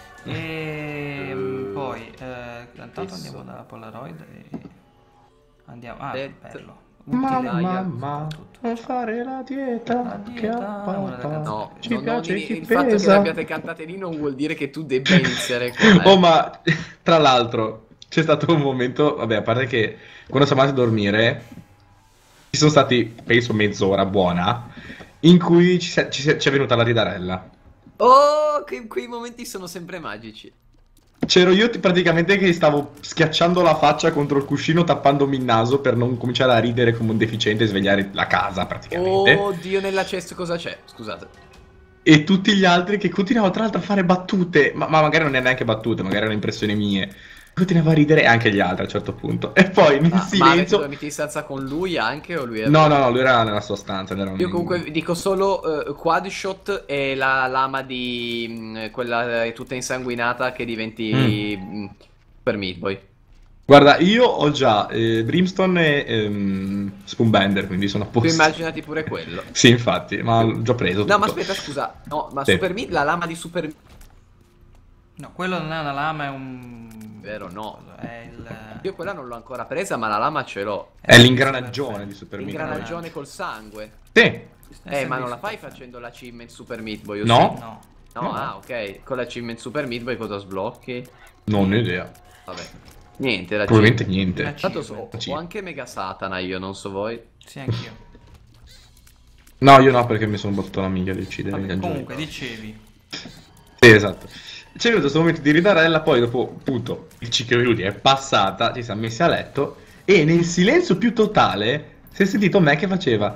E poi, eh, intanto Fisso. andiamo dalla Polaroid e... Andiamo... Ah, Det- bello. Mamma, Utile, mamma, soprattutto. non fare la dieta, La che dieta, a una delle papà canzoni. No, ci no, piace non- chi il fatto che le pesa. abbiate cantate lì non vuol dire che tu debba iniziare qua. eh. Oh, ma tra l'altro c'è stato un momento, vabbè, a parte che quando siamo andati a dormire, ci sono stati, penso, mezz'ora buona, in cui ci, si- ci si- ci è venuta la ridarella. Oh, que- quei momenti sono sempre magici. C'ero io t- praticamente che stavo schiacciando la faccia contro il cuscino tappandomi il naso per non cominciare a ridere come un deficiente e svegliare la casa praticamente. Oh Dio, nella chest cosa c'è? Scusate. E tutti gli altri che continuavano tra l'altro a fare battute, ma, ma magari non è neanche battute, magari erano impressioni mie. Continuava a ridere anche gli altri a un certo punto. E poi nel Ma, ma avete silenzio... dormito in stanza con lui anche o lui era... No, no, no, lui era nella sua stanza. non era Io un- comunque dico solo eh, quad shot e la lama di mh, quella eh, tutta insanguinata che diventi mh, Super Meat Boy. Guarda, io ho già eh, Brimstone e ehm, Spoonbender, quindi sono a Tu posto. immaginati pure quello. Sì, infatti, ma l'ho già preso No, tutto. ma aspetta, scusa. No, ma Sì. Super Meat, la lama di Super Meat... No, quello non è una lama, è un... Vero, no. È il... Io quella non l'ho ancora presa, ma la lama ce l'ho. È l'ingranaggione di Super Meat Boy. L'ingranaggione col sangue. Sì. Eh, ma non la fai facendo l'achievement Super Meat Boy? o No. sì? No. No, No. ah, ok. Con l'achievement Super Meat Boy cosa sblocchi? Non ho idea. Vabbè. Niente, la Probabilmente niente. Una Tanto so, achievement. Sì. ho anche Mega Satana io, non so voi. Sì, anch'io. No, io no, perché mi sono battuto la minchia di uccidere gli Vabbè, angeli. comunque, dicevi. Sì, esatto. C'è venuto questo momento di ridarella, poi dopo, appunto, il ciclo è passata, ci siamo messi a letto, e nel silenzio più totale si è sentito me che faceva...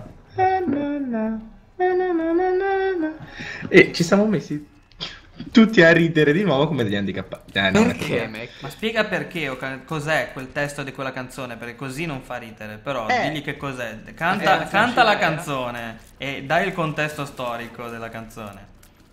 E ci siamo messi tutti a ridere di nuovo come degli handicappati. Eh, no, Perché, ecco. Mac? Ma spiega perché o ca- cos'è quel testo di quella canzone, perché così non fa ridere, però Eh. digli che cos'è. Canta, Eh, canta la era. canzone e dai il contesto storico della canzone.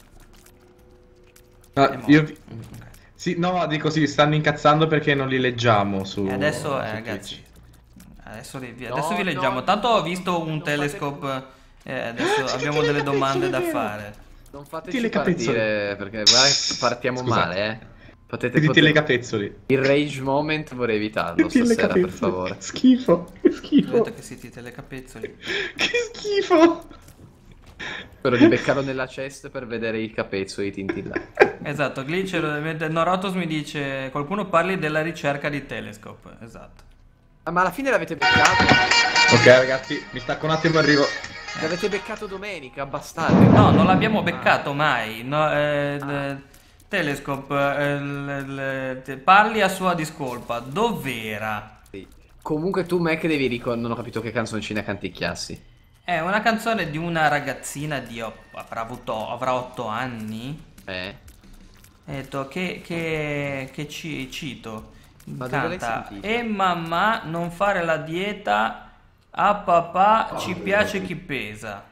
No, È morto. io... Sì, no, dico sì, stanno incazzando perché non li leggiamo su... E adesso, eh, su ragazzi, Twitch. adesso, vi, No, adesso vi no, leggiamo. no, Tanto ho no, visto no, un non telescope, eh, adesso Ah, abbiamo sì, delle sì, domande sì, da è vero. fare. Non Ti fateci le capezzoli. partire perché guarda che partiamo Scusate. male, eh. Potete, Vedi potete- le capezzoli. Il rage moment vorrei evitarlo Vedi le stasera, per capezzoli. favore. Schifo, che schifo. Vedete che si tite le capezzoli. Che schifo. Spero di beccarlo nella chest per vedere il capezzolo di tintillare. Esatto, Glitcher, Norotos mi dice, qualcuno parli della ricerca di Telescope, esatto. Ah, ma alla fine l'avete beccato? Ok ragazzi, mi stacco un attimo e arrivo. L'avete beccato domenica, bastardi. No, non l'abbiamo beccato mai. No, eh, d- Telescope, eh, l- l- te- parli a sua discolpa. Dov'era? Sì. Comunque tu, Mac, devi ricordare. Non ho capito che canzoncina canticchiassi. È una canzone di una ragazzina di o- avrà avuto avrà otto anni. Eh? Ho detto che, che, che ci, cito. Ma dove l'hai Canta: sentita? e mamma, non fare la dieta. A papà ci piace chi pesa.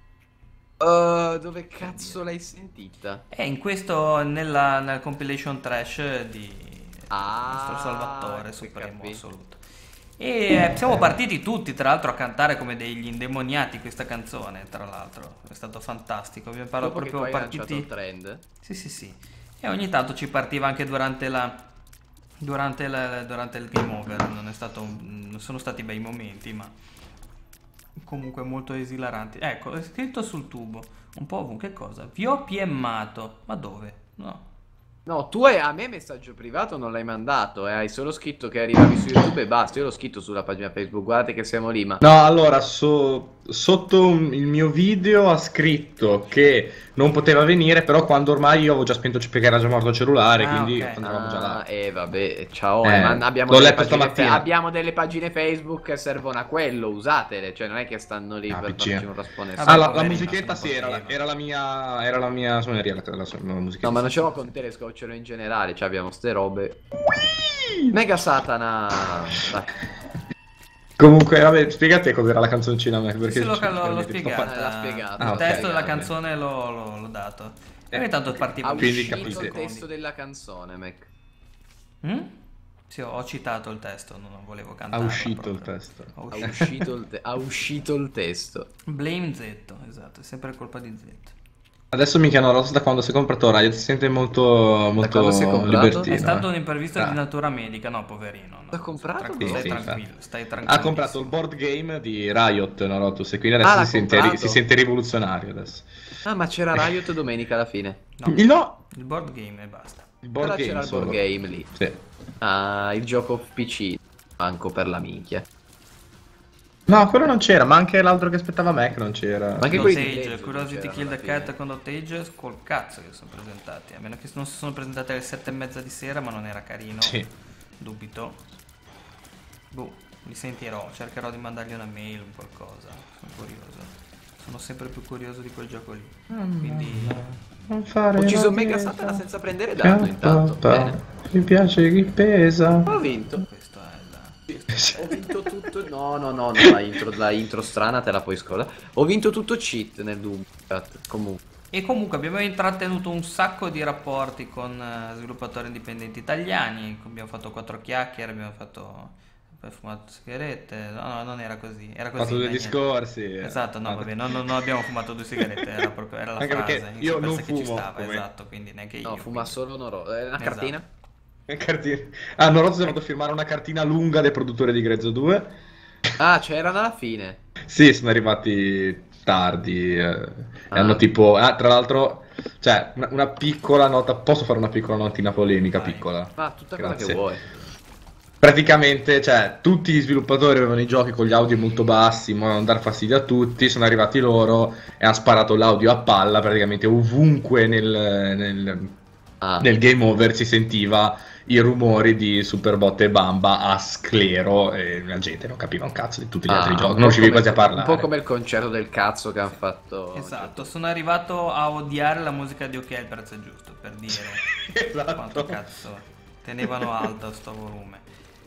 Uh, dove cazzo l'hai sentita? È in questo, nella, nella compilation trash di Ah, nostro Salvatore ecco, Supremo capito. assoluto. E eh, siamo partiti tutti, tra l'altro, a cantare come degli indemoniati questa canzone, tra l'altro. È stato fantastico. Abbiamo parlato Dopo che tu proprio hai lanciato partiti. il trend. Sì, sì, sì. E ogni tanto ci partiva anche durante la durante, la, durante il game over. Non è stato un- non sono stati bei momenti, ma comunque molto esilaranti. Ecco, è scritto sul tubo, un po' ovunque. Che cosa? Vi ho P M'ato. Ma dove? No. No, tu hai, a me messaggio privato non l'hai mandato, eh, hai solo scritto che arrivavi su YouTube e basta. Io l'ho scritto sulla pagina Facebook, guardate che siamo lì, ma... No, allora, so- sotto un- il mio video ha scritto che non poteva venire, però quando ormai io avevo già spento perché era già morto il cellulare, Ah, quindi ok. andavamo già là. Ah, e vabbè, ciao, Eh, eh, ma abbiamo l'ho delle, letto pagine, stamattina. abbiamo delle pagine Facebook che servono a quello, usatele, cioè non è che stanno lì Ah, per P C. farci un raspone. Vabbè, Ah, la, la poverino, musichetta se sì, non era, la- poteva. era la mia, era la mia suoneria, la, la, la musichetta. No, ma non ce l'ho con te, le scocciolo in generale, cioè abbiamo ste robe. Mega Satana. Dai. Comunque, vabbè, spiegate cos'era la canzoncina a me, perché Sì, l'ho, ci- l'ho, l'ho sto spiegata. fa- l'ha spiegato. Il Ah, ok, testo della vabbè. canzone l'ho, l'ho- l'ho dato. E Eh, ogni tanto partiva Ha un Quindi uscito capite. il testo della canzone, Mac. Mm? Sì, ho, ho citato il testo, non non volevo Ha cantare. uscito il testo. Ha uscito il, te- ha uscito il testo. Blame Z, esatto, è sempre colpa di Z. Adesso mi chiamo Ross da quando si è comprato Riot, si sente molto, molto quando si è comprato? libertino. È stato eh. un imprevisto Ah. di natura medica, no, poverino. No. L'ha comprato? Tranquillo, Sì, stai sì, tranquillo, infatti. stai tranquillo. Ha comprato il board game di Riot, Norotus, e quindi Ah, adesso l'ha si, sente, comprato? si sente rivoluzionario adesso. Ah, ma c'era Riot domenica alla fine. No, Il no, il board game e basta. il board Però game c'era il solo. board game lì. Sì. Ah, il gioco P C. Manco per la minchia. No, quello non c'era, ma anche l'altro che aspettava Mac non c'era. Ma anche quelli di Dotage, Dave Curiosity c'erano Kill the alla fine. Cat con Dotage, col cazzo che sono presentati. A meno che non si sono presentati alle sette e mezza di sera, ma non era carino. Sì. Dubito. Boh, li sentirò, cercherò di mandargli una mail o qualcosa. Sono curioso. Sono sempre più curioso di quel gioco lì. Quindi Non fare Ho ucciso la Mega dieta. Satana senza prendere danno intanto. Papà, Bene. mi piace chi pesa. Ho vinto. questo è il... Ho vinto tutto. No, no, no, no, la intro, la intro strana te la puoi scordare. Ho vinto tutto cheat nel Doom. Comunque. E comunque abbiamo intrattenuto un sacco di rapporti con eh, sviluppatori indipendenti italiani. Abbiamo fatto quattro chiacchiere, abbiamo fatto poi fumato sigarette. No, no, non era così. Era Ho così. fatto due dai, niente. discorsi. Esatto, no, Ah, vabbè, no, no, non abbiamo fumato due sigarette, era proprio era la Anche frase perché in io sé per non sé che ci fumo, stava, come- esatto, quindi neanche io. No, fuma quindi- solo Noro. Eh, una Esatto. cartina? cartina. Ah, non ho fatto firmare una cartina lunga del produttore di Grezzo due. Ah, c'erano alla fine. Sì, sono arrivati tardi. eh, E Ah. hanno tipo. Ah, tra l'altro, cioè, una, una piccola nota. Posso fare una piccola notina polemica? Vai. Piccola. Ma tutta quella Grazie. che vuoi. Praticamente, cioè, tutti gli sviluppatori avevano i giochi con gli audio molto bassi, in modo da non dar fastidio a tutti. Sono arrivati loro e hanno sparato l'audio a palla. Praticamente ovunque nel, nel, Ah. nel game over si sentiva i rumori di Superbot e Bamba a sclero e la gente non capiva un cazzo di tutti gli Ah, altri un giochi. po' Non riuscivi come- quasi a parlare. Un po' come il concerto del cazzo che hanno fatto. Esatto, sono arrivato a odiare la musica di OK il prezzo è giusto, per dire quanto Esatto. cazzo tenevano alto sto volume.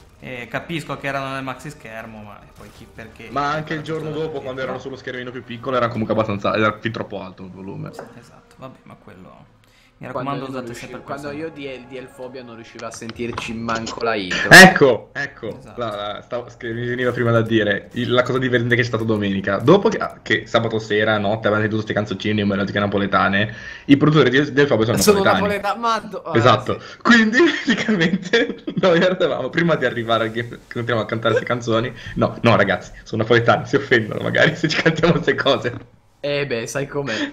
E capisco che erano nel maxi schermo, ma poi chi perché. Ma anche il giorno dopo, quando erano sullo schermino più piccolo, era comunque abbastanza. Era fin troppo alto il volume. Esatto, vabbè, ma quello. Mi Quando, raccomando, io, non usate riuscivo- sempre quando questo. io di, di Elfobia non riuscivo a sentirci manco la intro. Ecco, ecco, Esatto. la- la- stavo- che mi veniva prima da dire il- la cosa divertente che c'è stato domenica. Dopo che, che sabato sera, notte, avevano sentito queste canzoncine melodiche napoletane, i produttori di, di Elfobia sono, Sono napoletani. napoletano. Ma do- ah, Esatto, sì. quindi praticamente noi eravamo prima di arrivare al game che continuiamo a cantare queste canzoni. No, no, ragazzi, sono napoletani, si offendono magari se ci cantiamo queste cose. Eh beh, sai com'è.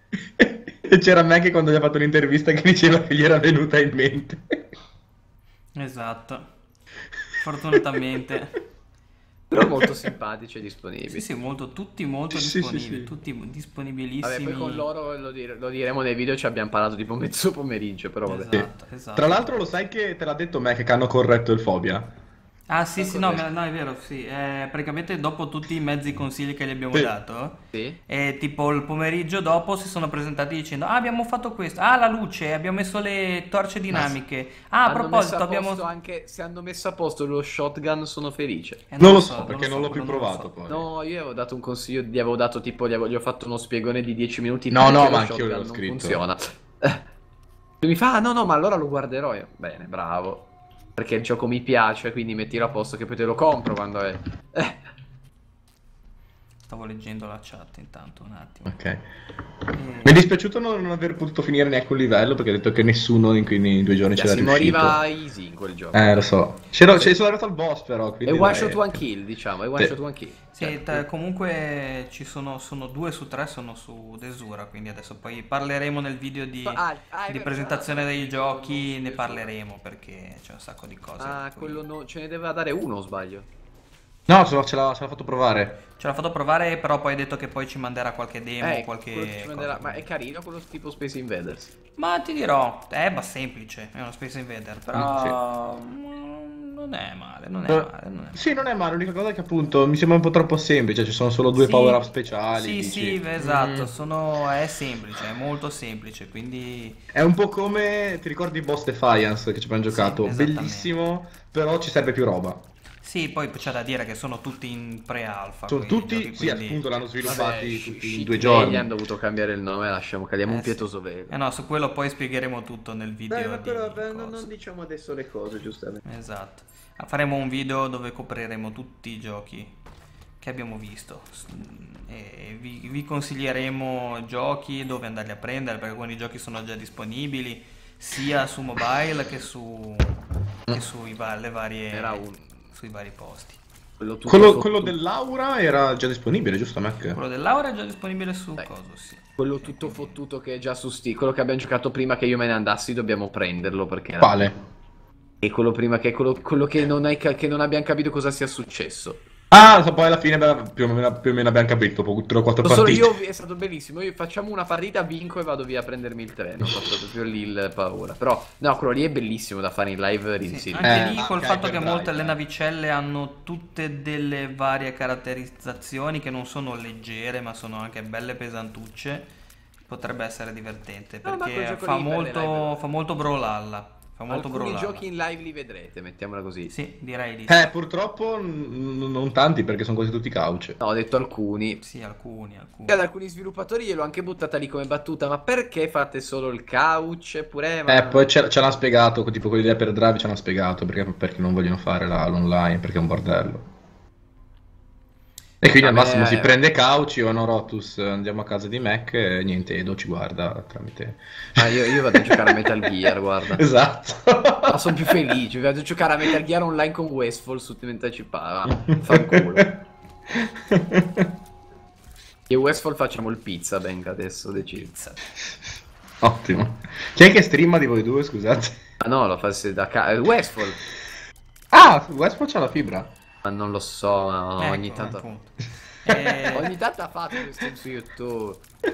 E c'era me che quando gli ha fatto l'intervista che diceva che gli era venuta in mente. Esatto. Fortunatamente. Però molto simpatici e disponibili. Sì, sì, molto, tutti molto Sì, sì, disponibili, sì. tutti disponibilissimi. Vabbè, poi con loro lo, dire- lo diremo nei video, ci abbiamo parlato tipo mezzo pomeriggio, però vabbè. Sì. Esatto, esatto. Tra l'altro lo sai che te l'ha detto me che hanno corretto il Fobia? Ah sì, sì, no, Corretto. ma- no, è vero, sì. Eh, praticamente dopo tutti i mezzi consigli che gli abbiamo Sì. dato, Sì? e tipo il pomeriggio dopo si sono presentati dicendo: ah, abbiamo fatto questo, ah, la luce, abbiamo messo le torce dinamiche, ah, a Hanno messo proposito a abbiamo... posto anche, se hanno messo a posto lo shotgun sono felice. Eh, Non lo so, perché non l'ho quello più non lo provato so. poi. No, io avevo dato un consiglio, gli avevo dato tipo, gli, avevo- gli ho fatto uno spiegone di dieci minuti No, perché no, lo ma anch'io shotgun l'avevo non scritto. funziona. Eh. Lui mi fa, ah no, no, ma allora lo guarderò io. Bene, bravo. Perché il gioco mi piace, quindi mettilo a posto che poi te lo compro quando è... Eh. Stavo leggendo la chat intanto, un attimo. Ok. Eh, Mi è dispiaciuto non, non aver potuto finire neanche un livello perché ha detto che nessuno in, in due giorni Cioè, c'era si riuscito. moriva easy in quel gioco. Eh, lo so. C'ero, ci sono arrivato al boss però, È quindi one dai. shot one kill, diciamo, è one Sì. shot one kill. Sì, Cioè, ta- comunque ci sono, sono due su tre sono su Desura, quindi adesso poi parleremo nel video di, Ah, ah, è di vero, presentazione ah, dei quello giochi, su ne Desura. parleremo perché c'è un sacco di cose. Ah, di cui- quello no, ce ne doveva dare uno, o sbaglio? No, ce l'ha, ce l'ha- ce l'ha fatto provare. Ce l'ha fatto provare, però poi ha detto che poi ci manderà qualche demo, Eh, qualche quello che ci manderà- cosa. ma è carino quello tipo Space Invaders. Ma ti dirò, è ma semplice, è uno Space Invader, però mm, non è male, non è Eh, male, non è male. Sì, non è male, l'unica cosa è che appunto mi sembra un po' troppo semplice, ci sono solo due Sì, power up speciali. Sì, dici, sì, esatto, "Mm". sono, è semplice, è molto semplice, quindi È un po' come, ti ricordi Boss Defiance che ci abbiamo Sì, giocato? esattamente. Bellissimo, però ci serve più roba. sì, poi c'è da dire che sono tutti in pre-alpha. Sono quei tutti, giochi, sì, quindi- appunto l'hanno Vabbè, sviluppati sh- tutti in shit due day, giorni. gli hanno dovuto cambiare il nome, lasciamo cadere Eh, un sì. pietoso velo. Eh no, su quello poi spiegheremo tutto nel video. Beh, ma di quello, beh, non, cosa. non diciamo adesso le cose, giustamente. Esatto. Ah, faremo un video dove copriremo tutti i giochi che abbiamo visto S- e vi, vi consiglieremo giochi dove andarli a prendere perché alcuni giochi sono già disponibili sia su mobile che su che sui va- le varie Era un- sui vari posti. Quello, tutto Quello, fottuto. quello dell'Aura era già disponibile, giusto Mac? Quello dell'Aura è già disponibile su Dai. coso, sì. Quello tutto fottuto che è già su Steam. Quello che abbiamo giocato prima che io me ne andassi, dobbiamo prenderlo perché era... Quale? E quello prima che quello, quello che, non hai, ca- che non abbiamo capito cosa sia successo. Ah, so, poi alla fine beh, più o meno, più o meno abbiamo capito, dopo tre o quattro Lo solo partite. io, è stato bellissimo. Io facciamo una partita, vinco e vado via a prendermi il treno. Ho fatto proprio lì il paura. Però, no, quello lì è bellissimo da fare in live. Sì, sì. anche Eh, lì ma col anche fatto che Hyperdrive, molte le eh. navicelle hanno tutte delle varie caratterizzazioni che non sono leggere ma sono anche belle pesantucce, potrebbe essere divertente No, ma quel perché gioco fa lì per le molto, live- fa molto Brawlhalla, fa molto Alcuni Brawlhalla. giochi in live li vedrete, mettiamola così. Sì, direi di sì. Eh, purtroppo n- non tanti perché sono quasi tutti couch. No, ho detto alcuni. Sì, alcuni, alcuni. E ad alcuni sviluppatori gliel'ho anche buttata lì come battuta. Ma perché fate solo il couch? Eppure, ma... Eh, poi ce, ce l'hanno spiegato, tipo quelli di Hyperdrive ce l'hanno spiegato perché, perché non vogliono fare la- l'online, perché è un bordello. E quindi A al me- massimo si prende Couch, io e Rotus andiamo a casa di Mac e niente, Edo ci guarda tramite... Ah, io, io vado a giocare a Metal Gear, guarda. Esatto. Ma sono più felice. Vado a giocare a Metal Gear online con Westfall su Diventa ci paga. Fanculo. Io e Westfall facciamo il pizza, Bank adesso decido. Pizza. Ottimo. Chi è che streama di voi due, scusate? Ah no, lo fa se da ca- eh, Westfall. Ah, Westworld c'ha la fibra. Ma non lo so, no, Ecco, ogni tanto... appunto. Eh, Ogni tanto ha fatto questo su YouTube.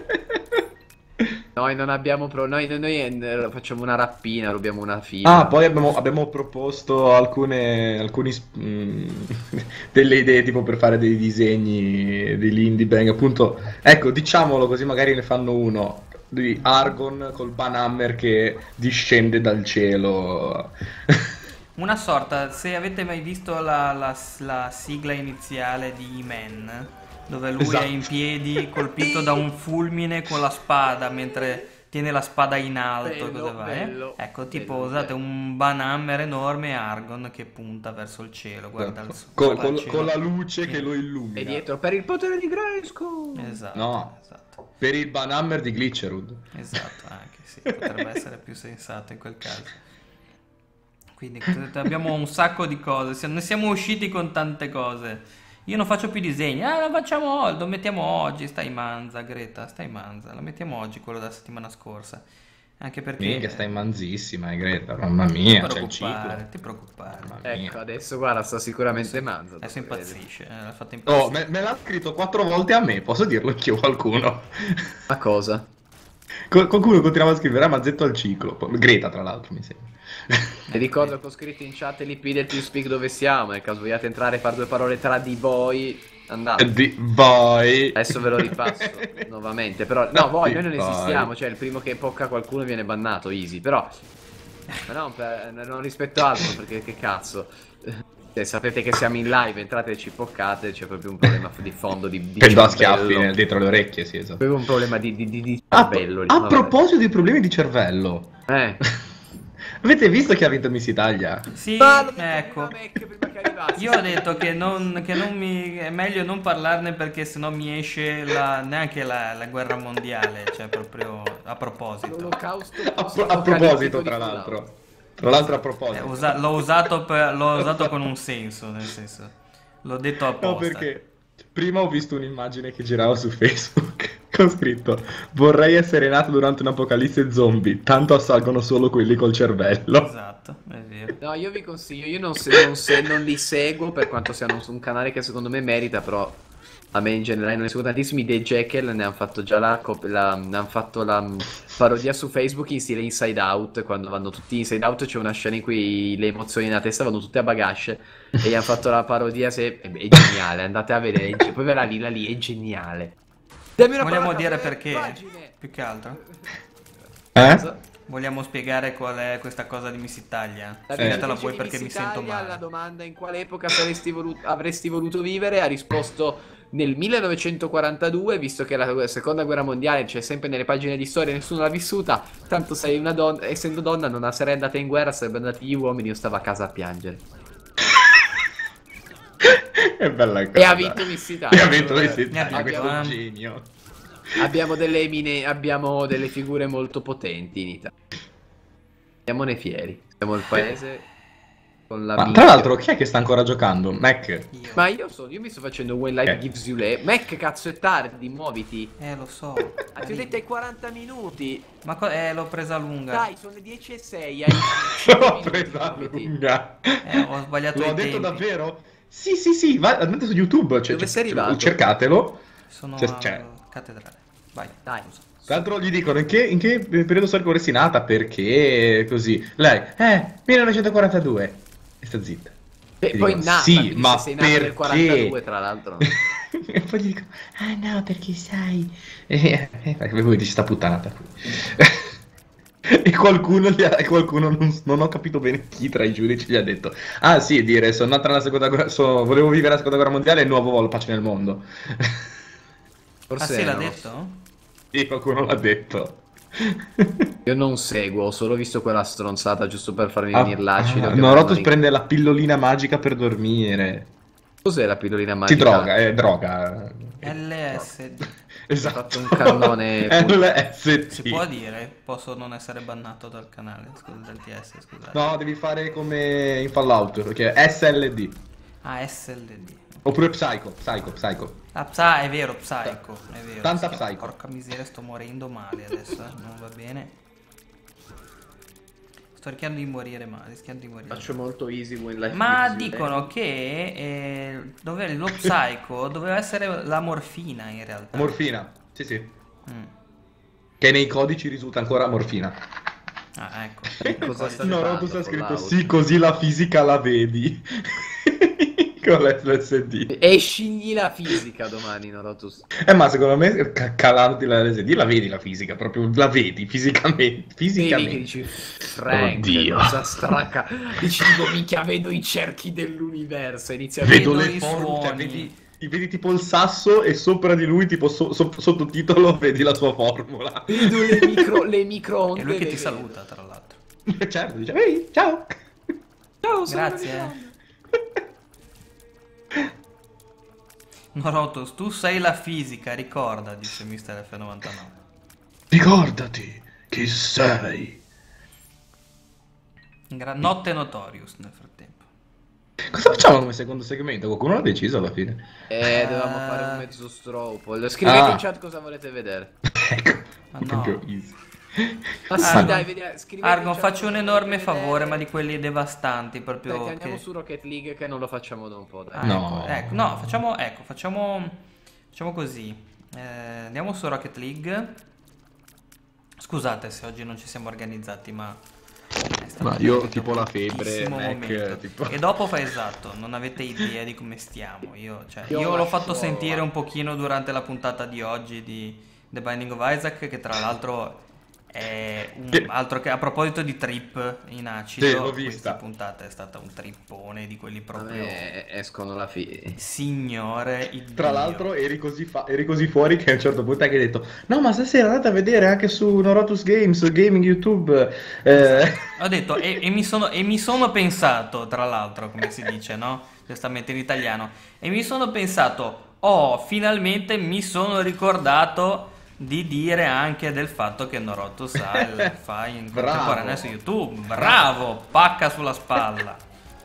Noi non abbiamo pro... Noi, noi eh, facciamo una rappina, rubiamo una fibra. Ah, poi abbiamo, abbiamo proposto alcune, alcuni, sp- mm, delle idee tipo per fare dei disegni dell'indie bang, appunto. Ecco, diciamolo così magari ne fanno uno di Argon col Banhammer che discende dal cielo. Una sorta, se avete mai visto la, la- la sigla iniziale di E-Man, dove lui Esatto. è in piedi colpito da un fulmine con la spada mentre tiene la spada in alto, Bello, cosa va, eh? bello, Ecco, tipo bello, usate bello. un Banhammer enorme e Argon che punta verso il cielo, guarda il, Con, guarda con- il cielo. con la luce che lo illumina. E dietro, per il potere di Grayskull. Esatto, No. esatto, Per il Banhammer di Glitcherwood. esatto, anche sì, potrebbe essere più sensato in quel caso. Quindi t- abbiamo un sacco di cose, siamo- ne siamo usciti con tante cose. Io non faccio più disegni, ah, lo facciamo oggi, lo mettiamo oggi, stai manza, Greta, stai manza, lo mettiamo oggi, quello della settimana scorsa. Anche perché... Minchia, stai manzissima, eh, Greta, mamma ti mia, c'è il ciclo. preoccupare, ti preoccupare. Mamma mia. Ecco, adesso guarda, sta sicuramente manzo. Adesso dopo vedere. impazzisce, eh, l'ha fatto Oh, impazzire. me, me l'ha scritto quattro volte a me, posso dirlo anch'io qualcuno? Ma cosa? Qual- Qualcuno continuava a scrivere, ah, Mazzetto al ciclo. Poi- Greta, tra l'altro, mi sembra. Vi ricordo che ho scritto in chat l'I P del TeamSpeak dove siamo, nel caso vogliate entrare e fare due parole tra di voi, andate. Di voi. Adesso ve lo ripasso nuovamente, però no, voi, noi non Di voi. esistiamo, cioè il primo che pocca qualcuno viene bannato, easy, però ma no, per- non rispetto altro, perché che cazzo. Se sapete che siamo in live, entrate e ci poccate, c'è proprio un problema di fondo di, di Prendo a cervello. schiaffi nel- dietro le orecchie, sì, esatto. Proprio un problema di, di, di, di A, cervello lì, a vabbè. proposito di problemi di cervello, Eh. avete visto che ha vinto Miss Italia? Sì, Ma l'ho detto ecco. prima Mac, prima che arrivassi. Io ho detto che, non, che non mi, è meglio non parlarne perché sennò mi esce la, neanche la, la guerra mondiale, cioè proprio a proposito. L'olocausto A, pro- a proposito, tra l'altro. Tra l'altro a Eh, proposito. usa- l'ho usato, per- l'ho usato con un senso, nel senso, l'ho detto apposta. No, perché prima ho visto un'immagine che girava su Facebook con scritto: vorrei essere nato durante un'apocalisse zombie, tanto assalgono solo quelli col cervello. Esatto, è vero. No, io vi consiglio, io non, se- non, se- non li seguo per quanto siano su un canale che secondo me merita, però a me in generale non ne seguo tantissimi. Dei Jekyll ne hanno fatto già la, cop- la, ne hanno fatto la mm, parodia su Facebook in stile Inside Out, quando vanno tutti Inside Out c'è una scena in cui le emozioni nella testa vanno tutte a bagasce e gli hanno fatto la parodia, se... è, è geniale, andate a vedere, è ge- poi ve la lì, la lì, è geniale. Dammi una Vogliamo parola, dire eh, perché, pagine. più che altro. Eh? Cosa? Vogliamo spiegare qual è questa cosa di Miss Italia? La Spiegatela vincitrice voi di perché mi Miss sento Italia, alla male. domanda in quale epoca saresti volu- avresti voluto vivere ha risposto nel millenovecentoquarantadue, visto che la seconda guerra mondiale c'è sempre nelle pagine di storia, nessuno l'ha vissuta, tanto sei una donna, essendo donna non sarei andata in guerra, sarebbero andati gli uomini, io stavo a casa a piangere. È bella cosa. E ha vinto Miss Italia. E ha vinto Miss Eh, Italia, abbiamo- questo è un genio. Abbiamo delle, emine- abbiamo delle figure molto potenti in Italia. Siamone fieri, siamo il paese con la Ma minchia. tra l'altro, chi è che sta ancora giocando? Mac? Io. Ma io, so, io mi sto facendo When Life Eh. Gives You Le. Mac, cazzo, è tardi, muoviti. Eh, lo so. Ah, ti ho detto ai quaranta minuti. Ma co- eh, l'ho presa lunga. Dai, sono le dieci e sei. Hai cinque L'ho minuti, presa muoviti. lunga. Eh, ho sbagliato L'ho i detto tempi. davvero? Sì, sì, sì, va, andate su YouTube, cioè, Dove cioè, sei arrivato? cercatelo. Sono Cioè, al cioè. cattedrale. Vai. Dai. Tra l'altro gli dicono in che, in che periodo storico vorresti nata, perché così. Lei, eh, millenovecentoquarantadue. E sta zitta. E Gli poi dicono, nata, sì, quindi ma se sei nata perché? nel quarantadue, tra l'altro. E poi gli dico, ah no, perché sai... E eh, eh, voi dici, sta puttanata qui. E qualcuno, gli ha, e qualcuno non, non ho capito bene chi tra i giudici gli ha detto, ah sì, dire, sono nata nella seconda guerra, so- volevo vivere la seconda guerra mondiale e nuovo voglio pace nel mondo. Forse Ah sì, l'ha no. detto? Sì, qualcuno l'ha detto. Io non seguo, ho solo visto quella stronzata giusto per farmi Ah, venire l'acido. ah, che Norotus mi- prende la pillolina magica per dormire. Cos'è la pillolina Si magica? droga, è droga. L S D. Esatto. fatto un cannone. L S T. Si può dire? Posso non essere bannato dal canale, scusa, dal T S, scusate. No, devi fare come in Fallout, perché è S L D. Ah, S L D. Oppure Psycho, Psycho, Psycho. Ah, Psa- è vero, Psycho, è vero. Tanta Sì, Psycho. Porca miseria, sto morendo male adesso, eh, non va bene. Sto rischiando di morire male, rischiando di morire. Faccio molto easy when life Ma gives you dicono che eh, dove, lo Psycho doveva essere la morfina in realtà. Morfina, sì sì. Mm. Che nei codici risulta ancora morfina. Ah, ecco. Cosa state No, parlando, Rotus ha scritto Fallout? sì, così la fisica la vedi. Con l'L S D. Escigli la fisica domani, Norotus. Eh, ma secondo me ca- calandoti la L S D la vedi la fisica, proprio la vedi fisicamente. Vedi che Fisicamente. dici Frank, Oddio. cosa stracca. Dici tipo minchia vedo i cerchi dell'universo. Inizia a Vedo Vedo le i forme, cioè, suoni. vedi, ti vedi tipo il sasso e sopra di lui, tipo so- so- sottotitolo, vedi la sua formula. vedo le micro le microonde. È lui che le ti vedo. saluta, tra l'altro. Certo, dice, ehi, ciao. Ciao, sono Grazie. le eh. microonde. Norotus, tu sei la fisica, ricorda, dice mister F novantanove. Ricordati chi sei. Gra- Notte Notorious nel frattempo. Cosa facciamo come secondo segmento? Qualcuno l'ha deciso alla fine. Eh, Eh. dovevamo fare un mezzo stropo. Scrivete Ah. in chat cosa volete vedere. Ecco, Ma proprio no. easy. Ma sì, Argon, dai, vediamo. scrivete Argon, in chat faccio un cosa enorme volete favore, vedere. ma di quelli devastanti, Dai, proprio che andiamo che... su Rocket League che non lo facciamo da un po', dai. Ah, No. ecco, ecco, no, facciamo, ecco, facciamo, facciamo così. Eh, andiamo su Rocket League. Scusate se oggi non ci siamo organizzati, ma è stato Ma io veramente tipo un la febbre, bruttissimo Mac, momento. tipo- E dopo fa esatto, non avete idea di come stiamo. Io, cioè, Io io l'ho lascio- fatto sentire un pochino durante la puntata di oggi di The Binding of Isaac, che tra l'altro è un Sì. altro che a proposito di trip in acido, Sì, l'ho questa vista. puntata è stata un trippone di quelli A proprio me escono la fine. signore Iddio. Tra l'altro eri così, fa- eri così fuori che a un certo punto hai detto no ma stasera andate a vedere anche su Norotus Games, Gaming YouTube. eh, Ho detto e, e mi sono, e mi sono pensato, tra l'altro, come si dice, no? Giustamente in italiano. E mi sono pensato, oh, finalmente mi sono ricordato di dire anche del fatto che Norotus ha il- fa in Bravo. contemporanea su YouTube. Bravo, pacca sulla spalla.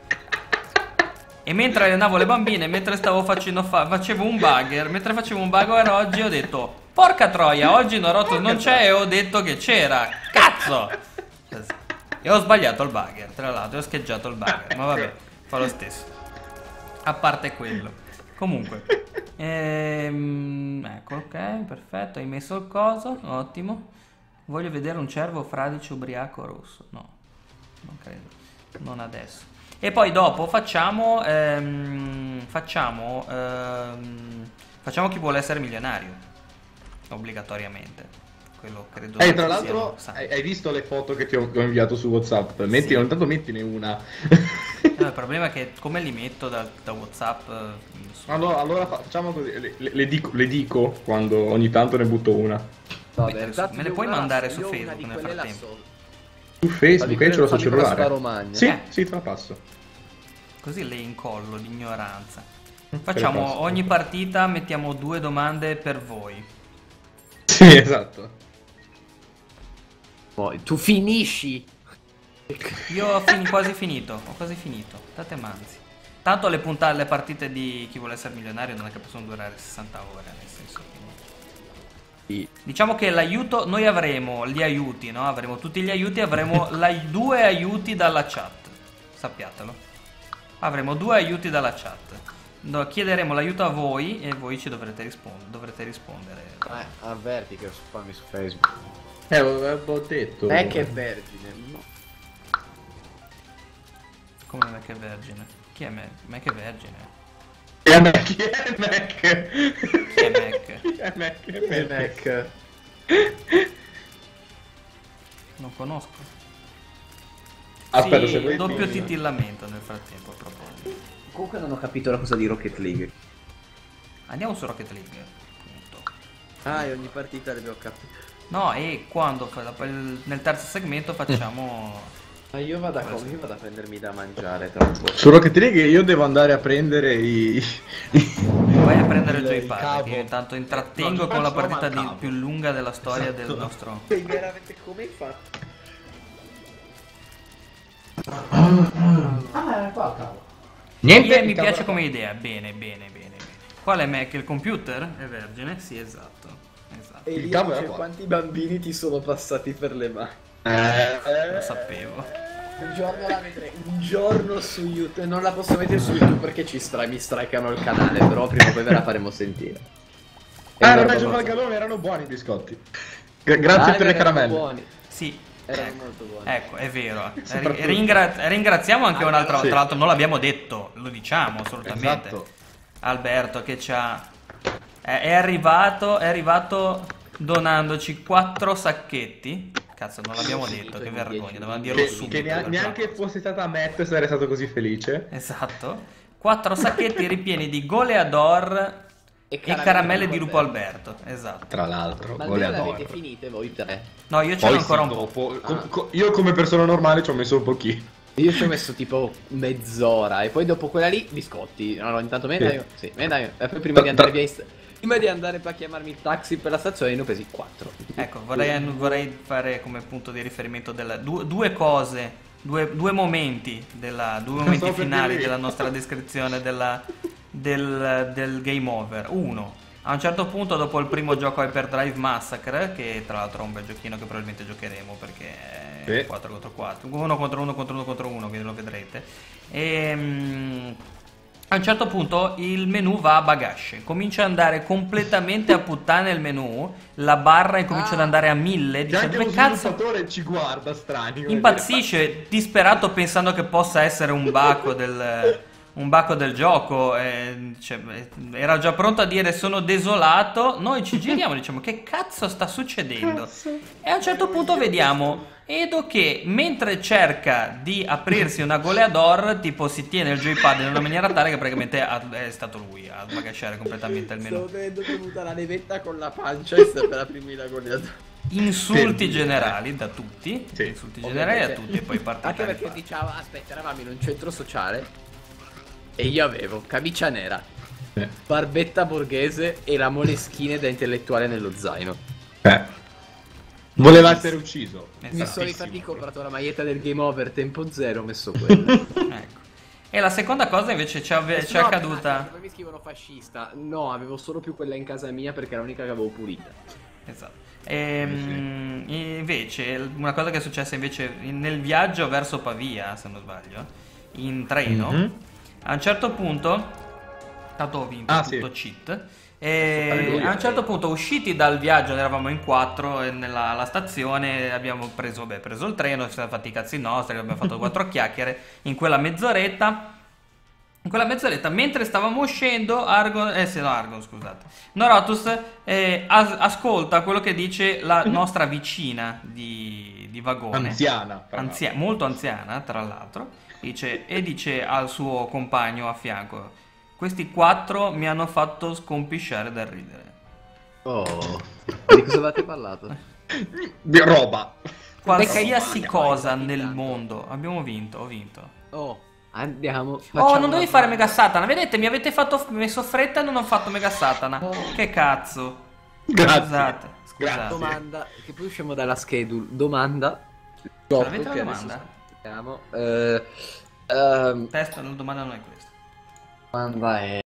E mentre allenavo le bambine, mentre stavo facendo fa- facevo un bugger, mentre facevo un bugger oggi ho detto porca troia, oggi Norotus non c'è e ho detto che c'era. Cazzo! E ho sbagliato il bugger, tra l'altro, ho scheggiato il bugger, ma vabbè, fa lo stesso. A parte quello. Comunque. Ehm, ecco, ok, perfetto, hai messo il coso, ottimo. Voglio vedere un cervo fradicio ubriaco rosso. No, non credo. Non adesso. E poi dopo facciamo ehm, facciamo ehm, facciamo chi vuole essere milionario. Obbligatoriamente. Quello credo Eh, che tra sia l'altro sano. hai, hai visto le foto che ti ho, che ho inviato su WhatsApp? Metti, Sì. ogni tanto mettine una. No, il problema è che come li metto da, da WhatsApp eh, su- allora, allora fa- facciamo così, le, le- le dico, le dico quando ogni tanto ne butto una. Mettere su- me le puoi mandare su Facebook nel frattempo. frattempo? Su Facebook, Fammi- eh, ce l'ho sul fammi quella cellulare. sparomagna. Sì, Eh. sì, te la passo. Così le incollo l'ignoranza. Te Facciamo le passo. ogni partita mettiamo due domande per voi. Sì, esatto. Poi tu finisci. Io ho fini- quasi finito, ho quasi finito. State manzi. Tanto le puntate, le partite di chi vuole essere milionario non è che possono durare sessanta ore, nel senso che... Diciamo che l'aiuto, noi avremo gli aiuti, no? Avremo tutti gli aiuti, avremo la- due aiuti dalla chat. Sappiatelo. Avremo due aiuti dalla chat. No, chiederemo l'aiuto a voi e voi ci dovrete, rispond- dovrete rispondere. Eh, avverti che spammi su Facebook. Eh, avevo detto. Eh, che vergine. No. Come Mac è vergine? Chi è Mac? Mac è vergine. Chi è Mac? Chi è Mac? Chi è Mac? Chi è Mac? Chi Eh, è Mac? Mac. Non conosco. Aspetta, Sì, se vuoi doppio ti- titillamento nel frattempo a proposito. Comunque non ho capito la cosa di Rocket League. Andiamo su Rocket League. Punto. Ah, e ogni partita le devo capire. No, e quando fa- dopo il- nel terzo segmento facciamo... Ma io vado a, com- io vado a prendermi da mangiare tra un po'. Su Rocket League io devo andare a prendere i... Vai a prendere il Il joypad, cavo. che io intanto intrattengo No, con la faccio partita al di- cavo. più lunga della storia Esatto. del nostro... Sei veramente come hai fatto? Ah, qua cavolo. Niente, Eh, mi il cavo piace da come qua. idea, bene, bene, bene, bene. Qual è Mac? Il computer? È vergine? Sì, esatto. esatto. E Il lì cavo era dice qua. quanti bambini ti sono passati per le mani. Eh, Lo sapevo. Un giorno la vedrei, un giorno su YouTube. Non la posso mettere su YouTube perché ci stra- mi strikano il canale, però prima o poi ve la faremo sentire. E Ah, allora non è dopo- al galone, erano buoni i biscotti. Gra- grazie Ah, per le erano caramelle. buoni, Sì, erano ecco. molto buoni. Ecco, è vero. Soprattutto. Ringra- ringraziamo anche Ah, un altro, sì. tra l'altro non l'abbiamo detto, lo diciamo assolutamente. Esatto. Alberto che ci ha è, è arrivato, è arrivato donandoci quattro sacchetti. Cazzo, non l'abbiamo Sì, detto, sì, che sì, vergogna, dieci. dovevamo dirlo Che, subito. che nea- per neanche prima fosse stata Matt sarei stato così felice. cosa. Esatto. Quattro sacchetti ripieni di goleador e caramelle di lupo Alberto. Esatto. Tra l'altro, Ma gole almeno le adoro. avete finite voi tre? No, io ce l'ho Poi ancora sì, un po'. dopo- com- Ah. co- io come persona normale ci ho messo un pochino. Io ci ho messo tipo mezz'ora e poi dopo quella lì biscotti. Allora intanto me Sì. dai, sì, me dai. E poi prima di Tra- andare tra- via in st- prima di andare a chiamarmi il taxi per la stazione ne ho presi quattro. Ecco, vorrei, vorrei fare come punto di riferimento della, due, due cose, due, due momenti, della, due momenti Stavo per finali dire io. della nostra descrizione della, del, del game over. Uno, A un certo punto, dopo il primo gioco Hyperdrive Massacre, che tra l'altro è un bel giochino che probabilmente giocheremo perché è Sì. quattro contro quattro, uno contro uno contro uno contro uno, quindi lo vedrete. E, mm, a un certo punto il menu va a bagasce, comincia ad andare completamente a puttane il menu, la barra incomincia ad Ah. andare a mille, Che dice anche lo dove cazzo... sviluppatore ci guarda strani. come Impazzisce, disperato pensando che possa essere un bug del, un bug del gioco. E, cioè, era già pronto a dire sono desolato. Noi ci giriamo e diciamo che cazzo sta succedendo? E a un certo punto vediamo Edo che mentre cerca di aprirsi una goleador, tipo si tiene il joypad in una maniera tale che praticamente ha- è stato lui a sbagasciare completamente il Stavo menu. tenendo premuta la levetta con la pancia e sta per aprirmi la goleadora. Insulti Sì. generali da tutti, Sì. insulti generali a Ovviamente. tutti e poi partita. Anche di perché fatto. diciamo, aspetta, eravamo in un centro sociale e io avevo camicia nera, Eh. barbetta borghese e la moleschine da intellettuale nello zaino. Eh. Voleva essere ucciso. Esatto. Mi sono Tantissimo. infatti comprato la maglietta del Game Over tempo zero, ho messo quella. Ecco. E la seconda cosa invece ci, avve- ci è No, accaduta. aspetta, poi mi scrivono fascista. No, avevo solo più quella in casa mia perché era l'unica che avevo pulita. Esatto. Ehm, invece, una cosa che è successa invece nel viaggio verso Pavia, se non sbaglio, in treno, Mhm. a un certo punto, tanto ho vinto Ah, tutto sì. cheat. E Alleluia. a un certo punto, usciti dal viaggio, ne eravamo in quattro e nella alla stazione abbiamo preso, beh, preso il treno, ci siamo fatti i cazzi nostri, abbiamo fatto quattro chiacchiere. In quella mezz'oretta, in quella mezz'oretta, mentre stavamo uscendo, Argon, eh sì, no, Argon, scusate, Norotus eh, as- ascolta quello che dice la nostra vicina di, di vagone. Anziana. tra Anzia- molto anziana, tra l'altro, dice, e dice al suo compagno a fianco: questi quattro mi hanno fatto scompisciare dal ridere. Oh, di cosa avete parlato? l'altro. Di roba. Qualsiasi Becca- cosa Becca- nel intanto. mondo. Abbiamo vinto, ho vinto. Oh, andiamo. Oh, facciamo non dovevi una- fare Mega Satana. Vedete, mi avete fatto messo fretta e non ho fatto Mega Satana. Che cazzo. Grazie. Scusate, scusate. Grazie. Domanda, che poi usciamo dalla schedule. Domanda. avete una che domanda? adesso sappiamo. Eh, ehm, Testo, la domanda non è questa. domanda è...